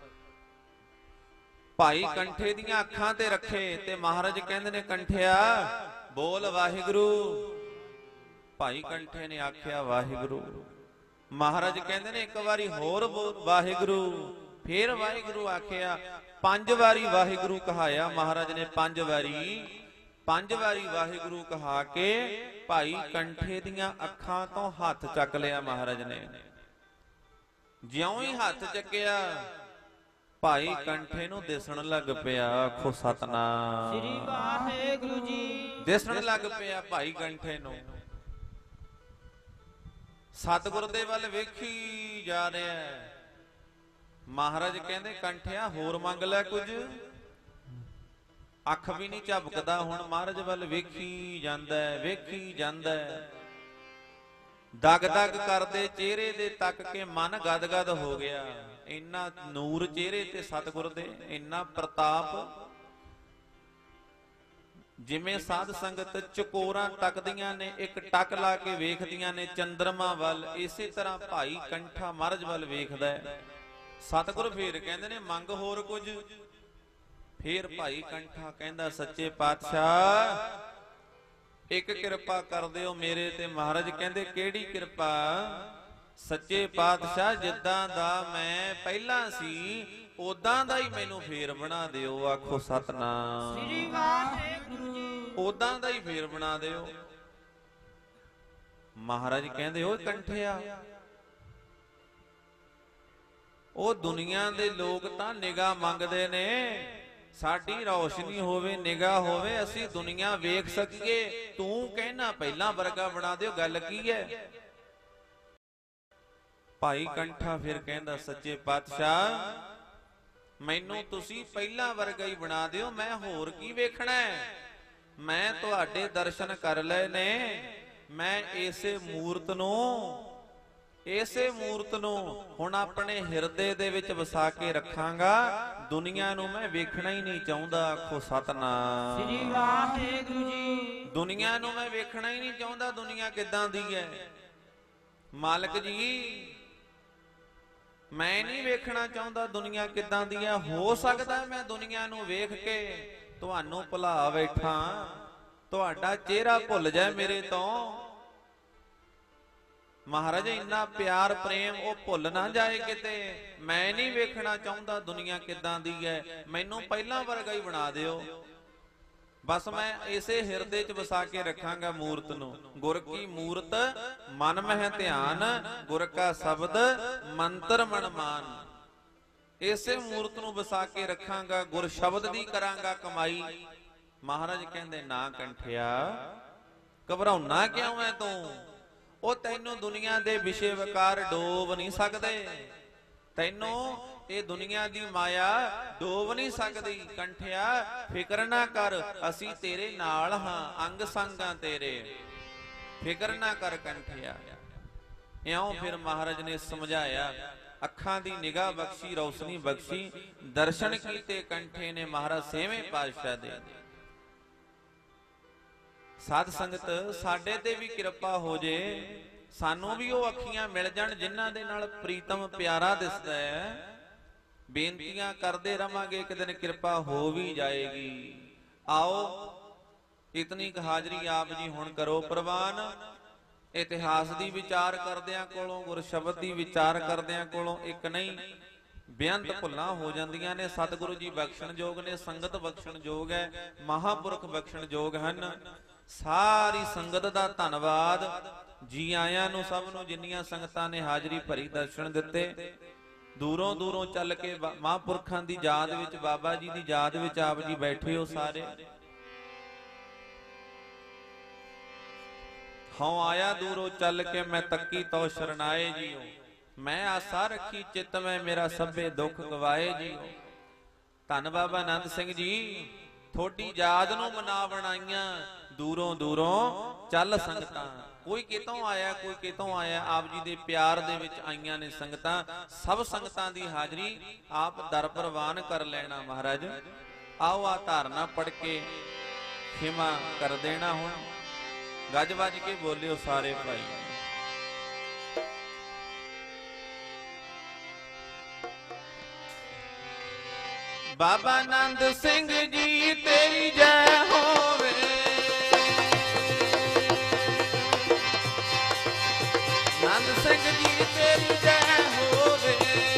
ਭਾਈ ਕੰਠੇ ਦੀਆਂ ਅੱਖਾਂ ਤੇ ਰੱਖੇ ਤੇ ਮਹਾਰਾਜ ਕਹਿੰਦੇ ਨੇ, ਕੰਠਿਆ ਬੋਲ ਵਾਹਿਗੁਰੂ। ਭਾਈ ਕੰਠੇ ਨੇ ਆਖਿਆ ਵਾਹਿਗੁਰੂ। ਮਹਾਰਾਜ ਕਹਿੰਦੇ ਨੇ ਇੱਕ ਵਾਰੀ ਹੋਰ ਬੋਲ ਵਾਹਿਗੁਰੂ। ਫੇਰ ਵਾਹਿਗੁਰੂ ਆਖਿਆ, ਪੰਜ ਵਾਰੀ ਵਾਹਿਗੁਰੂ ਕਹਾਇਆ ਮਹਾਰਾਜ ਨੇ, ਪੰਜ ਵਾਰੀ ਪੰਜ ਵਾਰੀ ਵਾਹਿਗੁਰੂ ਕਹਾ ਕੇ ਭਾਈ ਕੰਠੇ ਦੀਆਂ ਅੱਖਾਂ ਤੋਂ ਹੱਥ ਚੱਕ ਲਿਆ ਮਹਾਰਾਜ ਨੇ। ਜਿਉਂ ਹੀ ਹੱਥ ਚੱਕਿਆ ਭਾਈ ਕੰਠੇ ਨੂੰ ਦਿਸਣ ਲੱਗ ਪਿਆ। ਆਖੋ ਸਤਨਾਮ ਸ੍ਰੀ ਵਾਹਿਗੁਰੂ ਜੀ। ਦਿਸਣ ਲੱਗ ਪਿਆ ਭਾਈ ਕੰਠੇ ਨੂੰ, ਸਤਿਗੁਰ ਦੇ ਵੱਲ ਵੇਖੀ ਜਾ ਰਿਹਾ। ਮਹਾਰਾਜ ਕਹਿੰਦੇ, ਕੰਠਿਆ ਹੋਰ ਮੰਗ ਲੈ ਕੁਝ। ਅੱਖ ਵੀ ਨਹੀਂ ਝਪਕਦਾ, ਹੁਣ ਮਹਾਰਾਜ ਵੱਲ ਵੇਖੀ ਜਾਂਦਾ ਵੇਖੀ ਜਾਂਦਾ। ਦਗ ਦਗ ਕਰਦੇ ਚਿਹਰੇ ਦੇ ਤੱਕ ਕੇ ਮਨ ਗਦ ਗਦ ਹੋ ਗਿਆ। ਇੰਨਾ ਨੂਰ ਚਿਹਰੇ ਤੇ ਸਤਿਗੁਰ ਦੇ, ਇੰਨਾ ਪ੍ਰਤਾਪ। ਜਿਵੇਂ ਸਾਧ ਸੰਗਤ ਚਕੋਰਾਂ ਟੱਕਦੀਆਂ ਨੇ, ਇੱਕ ਟੱਕ ਲਾ ਕੇ ਵੇਖਦੀਆਂ ਨੇ ਚੰਦਰਮਾ ਵੱਲ, ਇਸੇ ਤਰ੍ਹਾਂ ਭਾਈ ਕੰਠਾ ਮਹਾਰਾਜ ਵੱਲ ਵੇਖਦਾ ਹੈ। ਸਤਿਗੁਰ ਫੇਰ ਕਹਿੰਦੇ ਨੇ, ਮੰਗ ਹੋਰ ਕੁਝ। ਫੇਰ ਭਾਈ ਕੰਠਾ ਕਹਿੰਦਾ, ਸੱਚੇ ਪਾਤਸ਼ਾਹ ਇੱਕ ਕਿਰਪਾ ਕਰ ਦਿਓ ਮੇਰੇ ਤੇ। ਮਹਾਰਾਜ ਕਹਿੰਦੇ, ਕਿਹੜੀ ਕਿਰਪਾ। ਸੱਚੇ ਪਾਤਸ਼ਾਹ ਜਿੱਦਾਂ ਦਾ ਮੈਂ ਪਹਿਲਾਂ ਸੀ ਉਦਾਂ ਦਾ ਹੀ ਮੈਨੂੰ ਫੇਰ ਬਣਾ ਦਿਓ। ਆਖੋ ਸਤਨਾਮ ਸ੍ਰੀ ਵਾਹਿਗੁਰੂ ਜੀ। ਉਦਾਂ ਦਾ ਹੀ ਫੇਰ ਬਣਾ ਦਿਓ। ਮਹਾਰਾਜ ਕਹਿੰਦੇ, ਓਏ ਕੰਠਿਆ, ਉਹ ਦੁਨੀਆ ਦੇ ਲੋਕ ਤਾਂ ਨਿਗਾਹ ਮੰਗਦੇ ਨੇ, ਸਾਡੀ ਰੌਸ਼ਨੀ ਹੋਵੇ, ਨਿਗਾਹ ਹੋਵੇ, ਅਸੀਂ ਦੁਨੀਆ ਵੇਖ ਸਕੀਏ। ਤੂੰ ਕਹਿਣਾ ਪਹਿਲਾਂ ਵਰਗਾ ਬਣਾ ਦਿਓ, ਗੱਲ ਕੀ ਹੈ। ਭਾਈ ਕੰਠਾ ਫਿਰ ਕਹਿੰਦਾ, ਸੱਚੇ ਪਾਤਸ਼ਾਹ ਮੈਨੂੰ ਤੁਸੀਂ ਪਹਿਲਾਂ ਵਰਗਾ ਹੀ ਬਣਾ ਦਿਓ, ਮੈਂ ਹੋਰ ਕੀ ਵੇਖਣਾ ਹੈ। ਮੈਂ ਤੁਹਾਡੇ ਦਰਸ਼ਨ ਕਰ ਲਏ ਨੇ, ਮੈਂ ਇਸੇ ਮੂਰਤ ਨੂੰ ਇਸੇ ਮੂਰਤ ਨੂੰ ਹੁਣ ਆਪਣੇ ਹਿਰਦੇ ਦੇ ਵਿੱਚ ਵਸਾ ਕੇ ਰੱਖਾਂਗਾ। ਦੁਨੀਆ ਨੂੰ ਮੈਂ ਵੇਖਣਾ ਹੀ ਨਹੀਂ ਚਾਹੁੰਦਾ। ਆਖੋ ਸਤਨਾਮ ਸ੍ਰੀ ਵਾਹਿਗੁਰੂ ਜੀ। ਦੁਨੀਆ ਨੂੰ ਮੈਂ ਵੇਖਣਾ ਹੀ ਨਹੀਂ ਚਾਹੁੰਦਾ। ਦੁਨੀਆ ਕਿੱਦਾਂ ਦੀ ਹੈ ਮਾਲਕ ਜੀ, ਮੈਂ ਨਹੀਂ ਵੇਖਣਾ ਚਾਹੁੰਦਾ ਦੁਨੀਆ ਕਿੱਦਾਂ ਦੀ ਹੈ। ਹੋ ਸਕਦਾ ਮੈਂ ਦੁਨੀਆ ਨੂੰ ਵੇਖ ਕੇ ਤੁਹਾਨੂੰ ਭੁਲਾ ਬੈਠਾ, ਤੁਹਾਡਾ ਚਿਹਰਾ ਭੁੱਲ ਜਾਏ ਮੇਰੇ ਤੋਂ। ਮਹਾਰਾਜ ਇੰਨਾ ਪਿਆਰ ਪ੍ਰੇਮ ਉਹ ਭੁੱਲ ਨਾ ਜਾਏ ਕਿਤੇ। ਮੈਂ ਨਹੀਂ ਵੇਖਣਾ ਚਾਹੁੰਦਾ ਦੁਨੀਆ ਕਿੱਦਾਂ ਦੀ ਹੈ, ਮੈਨੂੰ ਪਹਿਲਾਂ ਵਰਗਾ ਹੀ ਬਣਾ ਦਿਓ। ਬਸ ਮੈਂ ਇਸੇ ਹਿਰਦੇ 'ਚ ਵਸਾ ਕੇ ਰੱਖਾਂਗਾ ਮੂਰਤ ਨੂੰ। ਗੁਰ ਕੀ ਮੂਰਤ ਮਨ ਮਹਿ ਧਿਆਨ, ਗੁਰ ਕਾ ਸ਼ਬਦ ਮੰਤਰ ਮਨ ਮਾਨ। ਇਸੇ ਮੂਰਤ ਨੂੰ ਵਸਾ ਕੇ ਰੱਖਾਂਗਾ, ਗੁਰ ਸ਼ਬਦ ਦੀ ਕਰਾਂਗਾ ਕਮਾਈ। ਮਹਾਰਾਜ ਕਹਿੰਦੇ, ਨਾ ਕੰਠਿਆ ਘਬਰਾਉਣਾ ਕਿਉਂ ਐ ਤੂੰ। ਉਹ ਤੈਨੂੰ ਦੁਨੀਆ ਦੇ ਵਿਸ਼ੇ ਵਿਕਾਰ ਡੋਬ ਨਹੀਂ ਸਕਦੇ, ਤੈਨੂੰ ਇਹ ਦੁਨੀਆ ਦੀ ਮਾਇਆ ਡੋਬ ਨਹੀਂ ਸਕਦੀ। ਕੰਠਿਆ ਫਿਕਰ ਨਾ ਕਰ, ਅਸੀਂ ਤੇਰੇ ਨਾਲ ਹਾਂ, ਅੰਗ ਸੰਗਾਂ ਤੇਰੇ, ਫਿਕਰ ਨਾ ਕਰ ਕੰਠਿਆ। ਇਉਂ ਫਿਰ ਮਹਾਰਾਜ ਨੇ ਸਮਝਾਇਆ, ਅੱਖਾਂ ਦੀ ਨਿਗਾਹ ਬਖਸ਼ੀ, ਰੌਸ਼ਨੀ ਬਖਸ਼ੀ, ਦਰਸ਼ਨ ਕੀਤੇ ਕੰਠੇ ਨੇ ਮਹਾਰਾਜ ਛੇਵੇਂ ਪਾਤਸ਼ਾਹ ਦੇ। ਸਾਧ ਸੰਗਤ ਸਾਡੇ ਤੇ ਵੀ ਕਿਰਪਾ ਹੋ ਜੇ, ਸਾਨੂੰ ਵੀ ਉਹ ਅੱਖੀਆਂ ਮਿਲ ਜਾਣ ਜਿਨ੍ਹਾਂ ਦੇ ਨਾਲ ਪ੍ਰੀਤਮ ਪਿਆਰਾ ਦਿਸਦਾ ਹੈ। ਬੇਨਤੀਆਂ ਕਰਦੇ ਰਵਾਂਗੇ, ਇੱਕ ਦਿਨ ਕਿਰਪਾ ਹੋ ਵੀ ਜਾਏਗੀ। ਆਓ ਇਤਨੀ ਕੁ ਹਾਜ਼ਰੀ ਆਪ ਜੀ ਹੁਣ ਕਰੋ ਪ੍ਰਵਾਨ। ਇਤਿਹਾਸ ਦੀ ਵਿਚਾਰ ਕਰਦਿਆਂ ਕੋਲੋਂ, ਗੁਰ ਸ਼ਬਦ ਦੀ ਵਿਚਾਰ ਕਰਦਿਆਂ ਕੋਲੋਂ ਇੱਕ ਨਹੀਂ ਬੇਅੰਤ ਭੁੱਲਾਂ ਹੋ ਜਾਂਦੀਆਂ ਨੇ। ਸਤਿਗੁਰੂ ਜੀ ਬਖਸ਼ਣ ਯੋਗ ਨੇ, ਸੰਗਤ ਬਖਸ਼ਣ ਯੋਗ ਹੈ, ਮਹਾਂਪੁਰਖ ਬਖਸ਼ਣ ਯੋਗ ਹਨ। ਸਾਰੀ ਸੰਗਤ ਦਾ ਧੰਨਵਾਦ। ਜੀ ਆਇਆਂ ਨੂੰ ਸਭ ਨੂੰ, ਜਿੰਨੀਆਂ ਸੰਗਤਾਂ ਨੇ ਹਾਜ਼ਰੀ ਭਰੀ, ਦਰਸ਼ਨ ਦਿੱਤੇ। ਦੂਰੋਂ ਦੂਰੋਂ ਚੱਲ ਕੇ ਮਹਾਂਪੁਰਖਾਂ ਦੀ ਯਾਦ ਵਿੱਚ, ਬਾਬਾ ਜੀ ਦੀ ਯਾਦ ਵਿੱਚ ਆਪ ਜੀ ਬੈਠੇ ਹੋ ਸਾਰੇ। ਹਉ ਆਇਆ ਦੂਰੋਂ ਚੱਲ ਕੇ, ਮੈਂ ਤੱਕੀ ਤੋ ਸ਼ਰਨਾਏ ਜੀਓ। ਮੈਂ ਆਸਾ ਰੱਖੀ ਚਿੱਤ ਮੈਂ, ਮੇਰਾ ਸਭੇ ਦੁੱਖ ਗਵਾਏ ਜੀਓ। ਧੰਨ ਬਾਬਾ ਆਨੰਦ ਸਿੰਘ ਜੀ, ਥੋੜੀ ਯਾਦ ਨੂੰ ਮਨਾ ਬਣਾਈਆਂ। ਦੂਰੋਂ ਦੂਰੋਂ ਚੱਲ ਸੰਗਤਾਂ, ਕੋਈ ਕਿਤੋਂ ਆਇਆ, ਕੋਈ ਕਿਤੋਂ ਆਇਆ। ਆਪ ਜੀ ਦੇ ਪਿਆਰ ਦੇ ਵਿੱਚ ਆਈਆਂ ਨੇ ਸੰਗਤਾਂ। ਸਭ ਸੰਗਤਾਂ ਦੀ ਹਾਜ਼ਰੀ ਆਪ ਦਰ ਪ੍ਰਵਾਨ ਕਰ ਲੈਣਾ ਮਹਾਰਾਜ। ਆਓ ਆ ਧਾਰਨਾ ਪੜ ਕੇ ਖਿਮਾ ਕਰ ਦੇਣਾ। ਹੁਣ ਗੱਜ ਵੱਜ ਕੇ ਬੋਲਿਓ ਸਾਰੇ ਭਾਈ। ਬਾਬਾ ਆਨੰਦ ਸਿੰਘ ਜੀ ਤੇਰੀ ਜੈ ਹੋਵੇ। ਆਨੰਦ ਸਿੰਘ ਜੀ ਤੇਰੀ ਜੈ ਹੋਵੇ।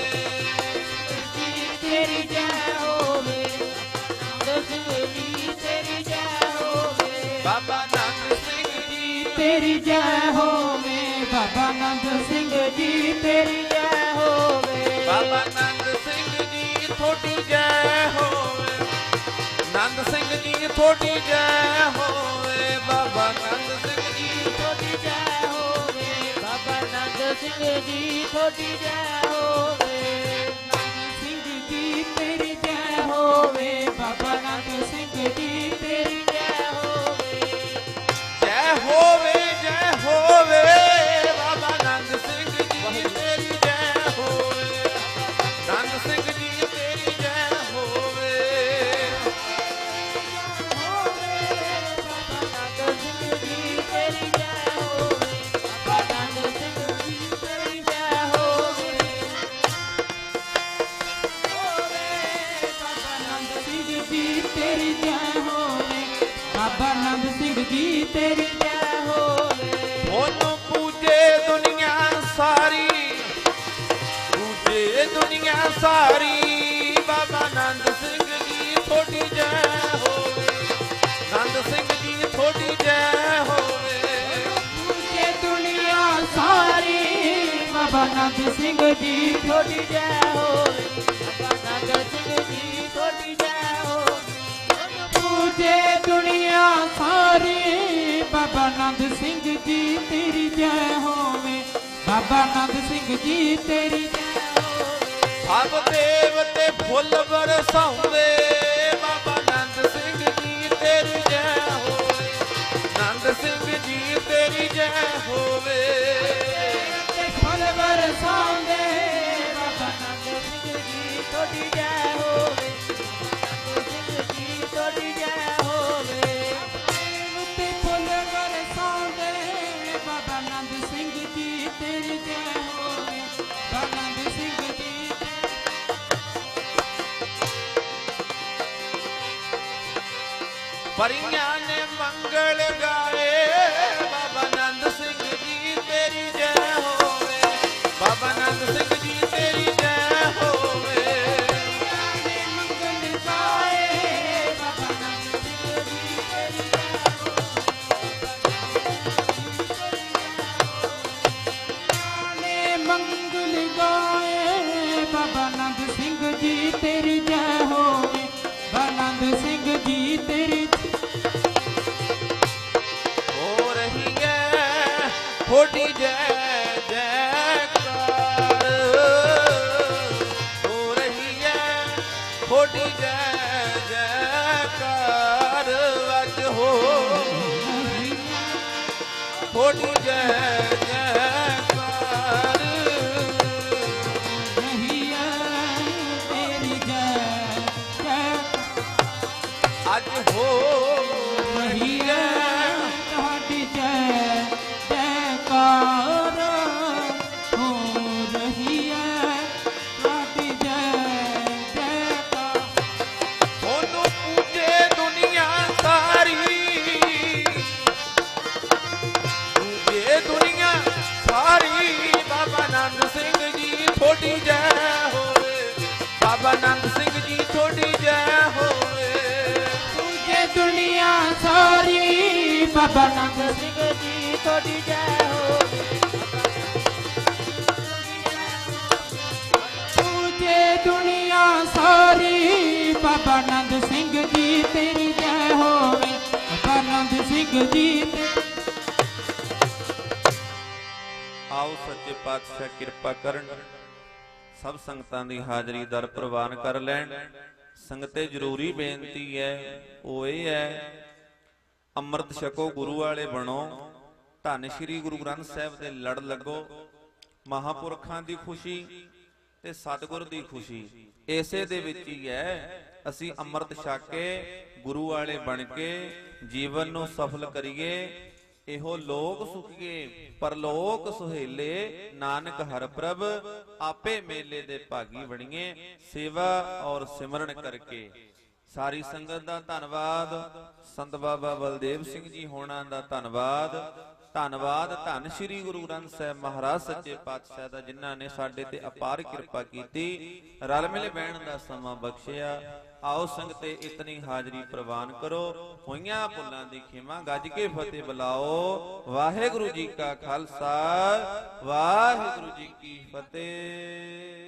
ਜੀ ਤੇਰੀ ਜੈ ਹੋਵੇ। ਆਨੰਦ ਸਿੰਘ ਜੀ ਤੇਰੀ ਜੈ ਹੋਵੇ। ਬਾਬਾ ਆਨੰਦ ਸਿੰਘ ਜੀ ਤੇਰੀ ਜੈ ਹੋਵੇ। ਬਾਬਾ ਆਨੰਦ ਸਿੰਘ ਜੀ ਤੇਰੀ ਜੈ ਹੋਵੇ। ਬਾਬਾ ਆਨੰਦ ਸਿੰਘ ਜੀ ਥੋੜੀ ਜੈ ਹੋਵੇ। ਆਨੰਦ ਸਿੰਘ ਜੀ ਥੋੜੀ ਜੈ ਹੋਵੇ। ਬਾਬਾ ਆਨੰਦ ਸਿੰਘ ਜੀ ਥੋੜੀ ਜੈ ਹੋਵੇ। ਬਾਬਾ ਆਨੰਦ ਸਿੰਘ ਜੀ ਥੋੜੀ ਜੈ ਹੋਵੇ। ਆਨੰਦ ਸਿੰਘ ਜੀ ਤੇਰੀ ਜੈ ਹੋਵੇ। ਬਾਬਾ ਆਨੰਦ ਸਿੰਘ ਜੀ ਤੇਰੀ ਜੈ ਹੋਵੇ। ਜੈ ਹੋਵੇ, ਜੈ ਹੋਵੇ। ਬਾਬਾ ਆਨੰਦ ਸਿੰਘ ਜੀ ਤੇਰੀ ਜੈ ਹੋਵੇ। ਆਨੰਦ ਸਿੰਘ ਜੀ ਤੇਰੀ ਜੈ ਹੋਵੇ। ਬਾਬਾ ਆਨੰਦ ਸਿੰਘ ਜੀ ਤੇਰੀ ਜੈ ਹੋਵੇ। ਬਾਬਾ ਆਨੰਦ ਸਿੰਘ ਜੀ ਤੇਰੀ ਜੈ ਹੋਵੇ। ਬਾਬਾ ਆਨੰਦ ਸਿੰਘ ਜੀ ਤੇਰੀ ਜੈ ਹੋਵੇ। ਬਾਬਾ ਆਨੰਦ ਸਿੰਘ ਜੀ ਤੇਰੀ ਜੈ ਹੋਵੇ। ਉਹਨੂੰ ਪੂਜੇ ਦੁਨੀਆ ਸਾਰੀ, ਪੂਜੇ ਦੁਨੀਆ ਸਾਰੀ। ਬਾਬਾ ਆਨੰਦ ਸਿੰਘ ਜੀ ਥੋੜੀ ਜੈ ਹੋਵੇ। ਆਨੰਦ ਸਿੰਘ ਜੀ ਥੋੜੀ ਜੈ ਹੋਵੇ। ਪੂਜੇ ਦੁਨੀਆ ਸਾਰੀ। ਬਾਬਾ ਆਨੰਦ ਸਿੰਘ ਜੀ ਥੋੜੀ ਜੈ ਹੋਵੇ। ਬਾਬਾ ਆਨੰਦ ਸਿੰਘ ਜੀ ਥੋੜੀ ਜੈ ਹੋਵੇ। ਪੂਜੇ ਦੁਨੀਆ ਸਾਰੀ। ਬਾਬਾ ਆਨੰਦ ਸਿੰਘ ਜੀ ਤੇਰੀ ਜੈ ਹੋਵੇ। ਬਾਬਾ ਆਨੰਦ ਸਿੰਘ ਜੀ ਤੇਰੀ ਜੈ ਹੋਵੇ। ਸਭ ਦੇਵਤੇ ਫੁੱਲ ਬਰਸਾਉਂਦੇ। ਬਾਬਾ ਆਨੰਦ ਸਿੰਘ ਜੀ ਤੇਰੀ ਜੈ ਹੋਵੇ। ਆਨੰਦ ਸਿੰਘ ਜੀ ਤੇਰੀ ਜੈ ਹੋਵੇ। ਤੇ ਫੁੱਲ ਬਰਸਾਉਂਦੇ। ਬਾਬਾ ਆਨੰਦ ਸਿੰਘ ਜੀ ਥੋੜੀ ਜੈ ਹੋਵੇ। ਆਨੰਦ ਸਿੰਘ ਜੀ ਥੋੜੀ ਜੈ ਹੋਵੇ। ਤੇ ਫੁੱਲ ਬਰਸਾਉਂਦੇ। ਬਾਬਾ ਆਨੰਦ ਸਿੰਘ ਜੀ ਤੇਰੀ ਜੈ ਹੋਵੇ। ਬਾਬਾ ਆਨੰਦ ਸਿੰਘ ਜੀ ਪਰੀਆਂ ਨੇ ਮੰਗਲ ਗਾਏ। ਬਾਬਾ ਆਨੰਦ ਸਿੰਘ ਜੀ ਤੇਰੀ ਜੈ ਹੋਵੇ। ਬਾਬਾ ਆਨੰਦ ਸਿੰਘ ਜੀ ਤੇਰੀ ਜੈ ਹੋਵੇ। ਨੇ ਮੰਗਲ ਗਾਏ। ਬਾਬਾ ਆਨੰਦ ਸਿੰਘ ਜੀ ਤੇਰੀ ਜੈ ਹੋਵੇ। ਨੇ ਮੰਗਲ ਗਾਏ। ਬਾਬਾ ਆਨੰਦ ਸਿੰਘ ਜੀ ਤੇਰੀ ਜੈ ਹੋਵੇ। ਬਾਬਾ ਆਨੰਦ ਸਿੰਘ ਜੀ ਤੇਰੀ ਹੋ ਰਹੀ ਹੈ ਥੋੜੀ ਜੈ ਜੈਕਾਰ। ਹੋ ਰਹੀ ਹੈ ਥੋੜੀ ਜੈ ਜੈਕਾਰ। ਅੱਜ ਹੋ ਥੋੜੀ ਜੈ ਜੈਕਾਰ। ਰਹੀ ਹੈ ਤੇਰੀ ਜੈ ਜੈ ਅੱਜ ਹੋ ਰਹੀ ਹੈ ਤੁਹਾਡੀ ਜੈ ਜੈਕਾਰ। ਹੋ ਰਹੀ ਹੈ ਤੁਹਾਡੀ ਜੈ ਜੈਕਾਰ। ਉਹਨੂੰ ਪੂਜੇ ਦੁਨੀਆ ਸਾਰੀ। ਪੂਜੇ ਦੁਨੀਆ ਸਾਰੀ। ਬਾਬਾ ਆਨੰਦ ਸਿੰਘ ਜੀ ਥੋੜੀ ਜੈ ਹੋਵੇ। ਬਾਬਾ ਨੰਦ ਸਿੰਘ ਜੀ ਤੁਹਾਡੀ ਜੈ ਹੋਵੇ ਪੂਜੇ ਦੁਨੀਆ ਸਾਰੀ ਬਾਬਾ ਨੰਦ ਸਿੰਘ ਜੀ ਤੇਰੀ ਜੈ ਹੋਵੇ ਬਾਬਾ ਨੰਦ ਸਿੰਘ ਜੀ ਤੇਰੀ ਆਓ ਸੱਚੇ ਪਾਤਸ਼ਾਹ ਕਿਰਪਾ ਕਰਨ ਸਭ ਸੰਗਤਾਂ ਦੀ ਹਾਜ਼ਰੀ ਦਰ ਪ੍ਰਵਾਨ ਕਰ ਲੈਣ। ਸੰਗਤੇ ਜ਼ਰੂਰੀ ਬੇਨਤੀ ਹੈ ਉਹ ਇਹ ਹੈ ਅੰਮ੍ਰਿਤ ਛਕੋ ਗੁਰੂ ਵਾਲੇ ਬਣੋ ਧੰਨ ਸ਼੍ਰੀ ਗੁਰੂ ਗ੍ਰੰਥ ਸਾਹਿਬ ਦੇ ਲੜ ਲੱਗੋ। ਮਹਾਪੁਰਖਾਂ ਦੀ ਖੁਸ਼ੀ ਤੇ ਸਤਿਗੁਰ ਦੀ ਖੁਸ਼ੀ ਇਸੇ ਦੇ ਵਿੱਚ ਹੀ ਹੈ। ਅਸੀਂ ਅੰਮ੍ਰਿਤ ਛਕ ਕੇ ਗੁਰੂ ਵਾਲੇ ਬਣ ਕੇ ਜੀਵਨ ਨੂੰ ਸਫਲ ਕਰੀਏ। ਇਹੋ ਲੋਕ ਸੁਖੀਏ ਪਰਲੋਕ ਸੁਹੇਲੇ ਨਾਨਕ ਹਰਿ ਪ੍ਰਭ ਆਪੇ ਮੇਲੇ ਦੇ ਭਾਗੀ ਬਣੀਏ। ਸੇਵਾ ਔਰ ਸਿਮਰਨ ਕਰਕੇ ਸਾਰੀ ਸੰਗਤ ਦਾ ਧੰਨਵਾਦ। ਸੰਤ ਬਾਬਾ ਬਲਦੇਵ ਸਿੰਘ ਜੀ ਹੋਣਾ ਦਾ ਧੰਨਵਾਦ। ਧੰਨਵਾਦ ਧੰਨ ਸ਼੍ਰੀ ਗੁਰੂ ਗ੍ਰੰਥ ਸਾਹਿਬ ਮਹਾਰਾਜ ਸੱਚੇ ਪਾਤਸ਼ਾਹ ਦਾ ਜਿਨ੍ਹਾਂ ਨੇ ਸਾਡੇ ਤੇ ਅਪਾਰ ਕਿਰਪਾ ਕੀਤੀ ਰਲ ਮਿਲ ਬਹਿਣ ਦਾ ਸਮਾਂ ਬਖਸ਼ਿਆ। ਆਓ ਸੰਗਤੇ ਇਤਨੀ ਹਾਜ਼ਰੀ ਪ੍ਰਵਾਨ ਕਰੋ। ਹੋਈਆਂ ਭੁੱਲਾਂ ਦੀ ਖਿਮਾ ਗੱਜ ਕੇ ਫਤਿਹ ਬੁਲਾਓ। ਵਾਹਿਗੁਰੂ ਜੀ ਕਾ ਖਾਲਸਾ ਵਾਹਿਗੁਰੂ ਜੀ ਕੀ ਫਤਿਹ।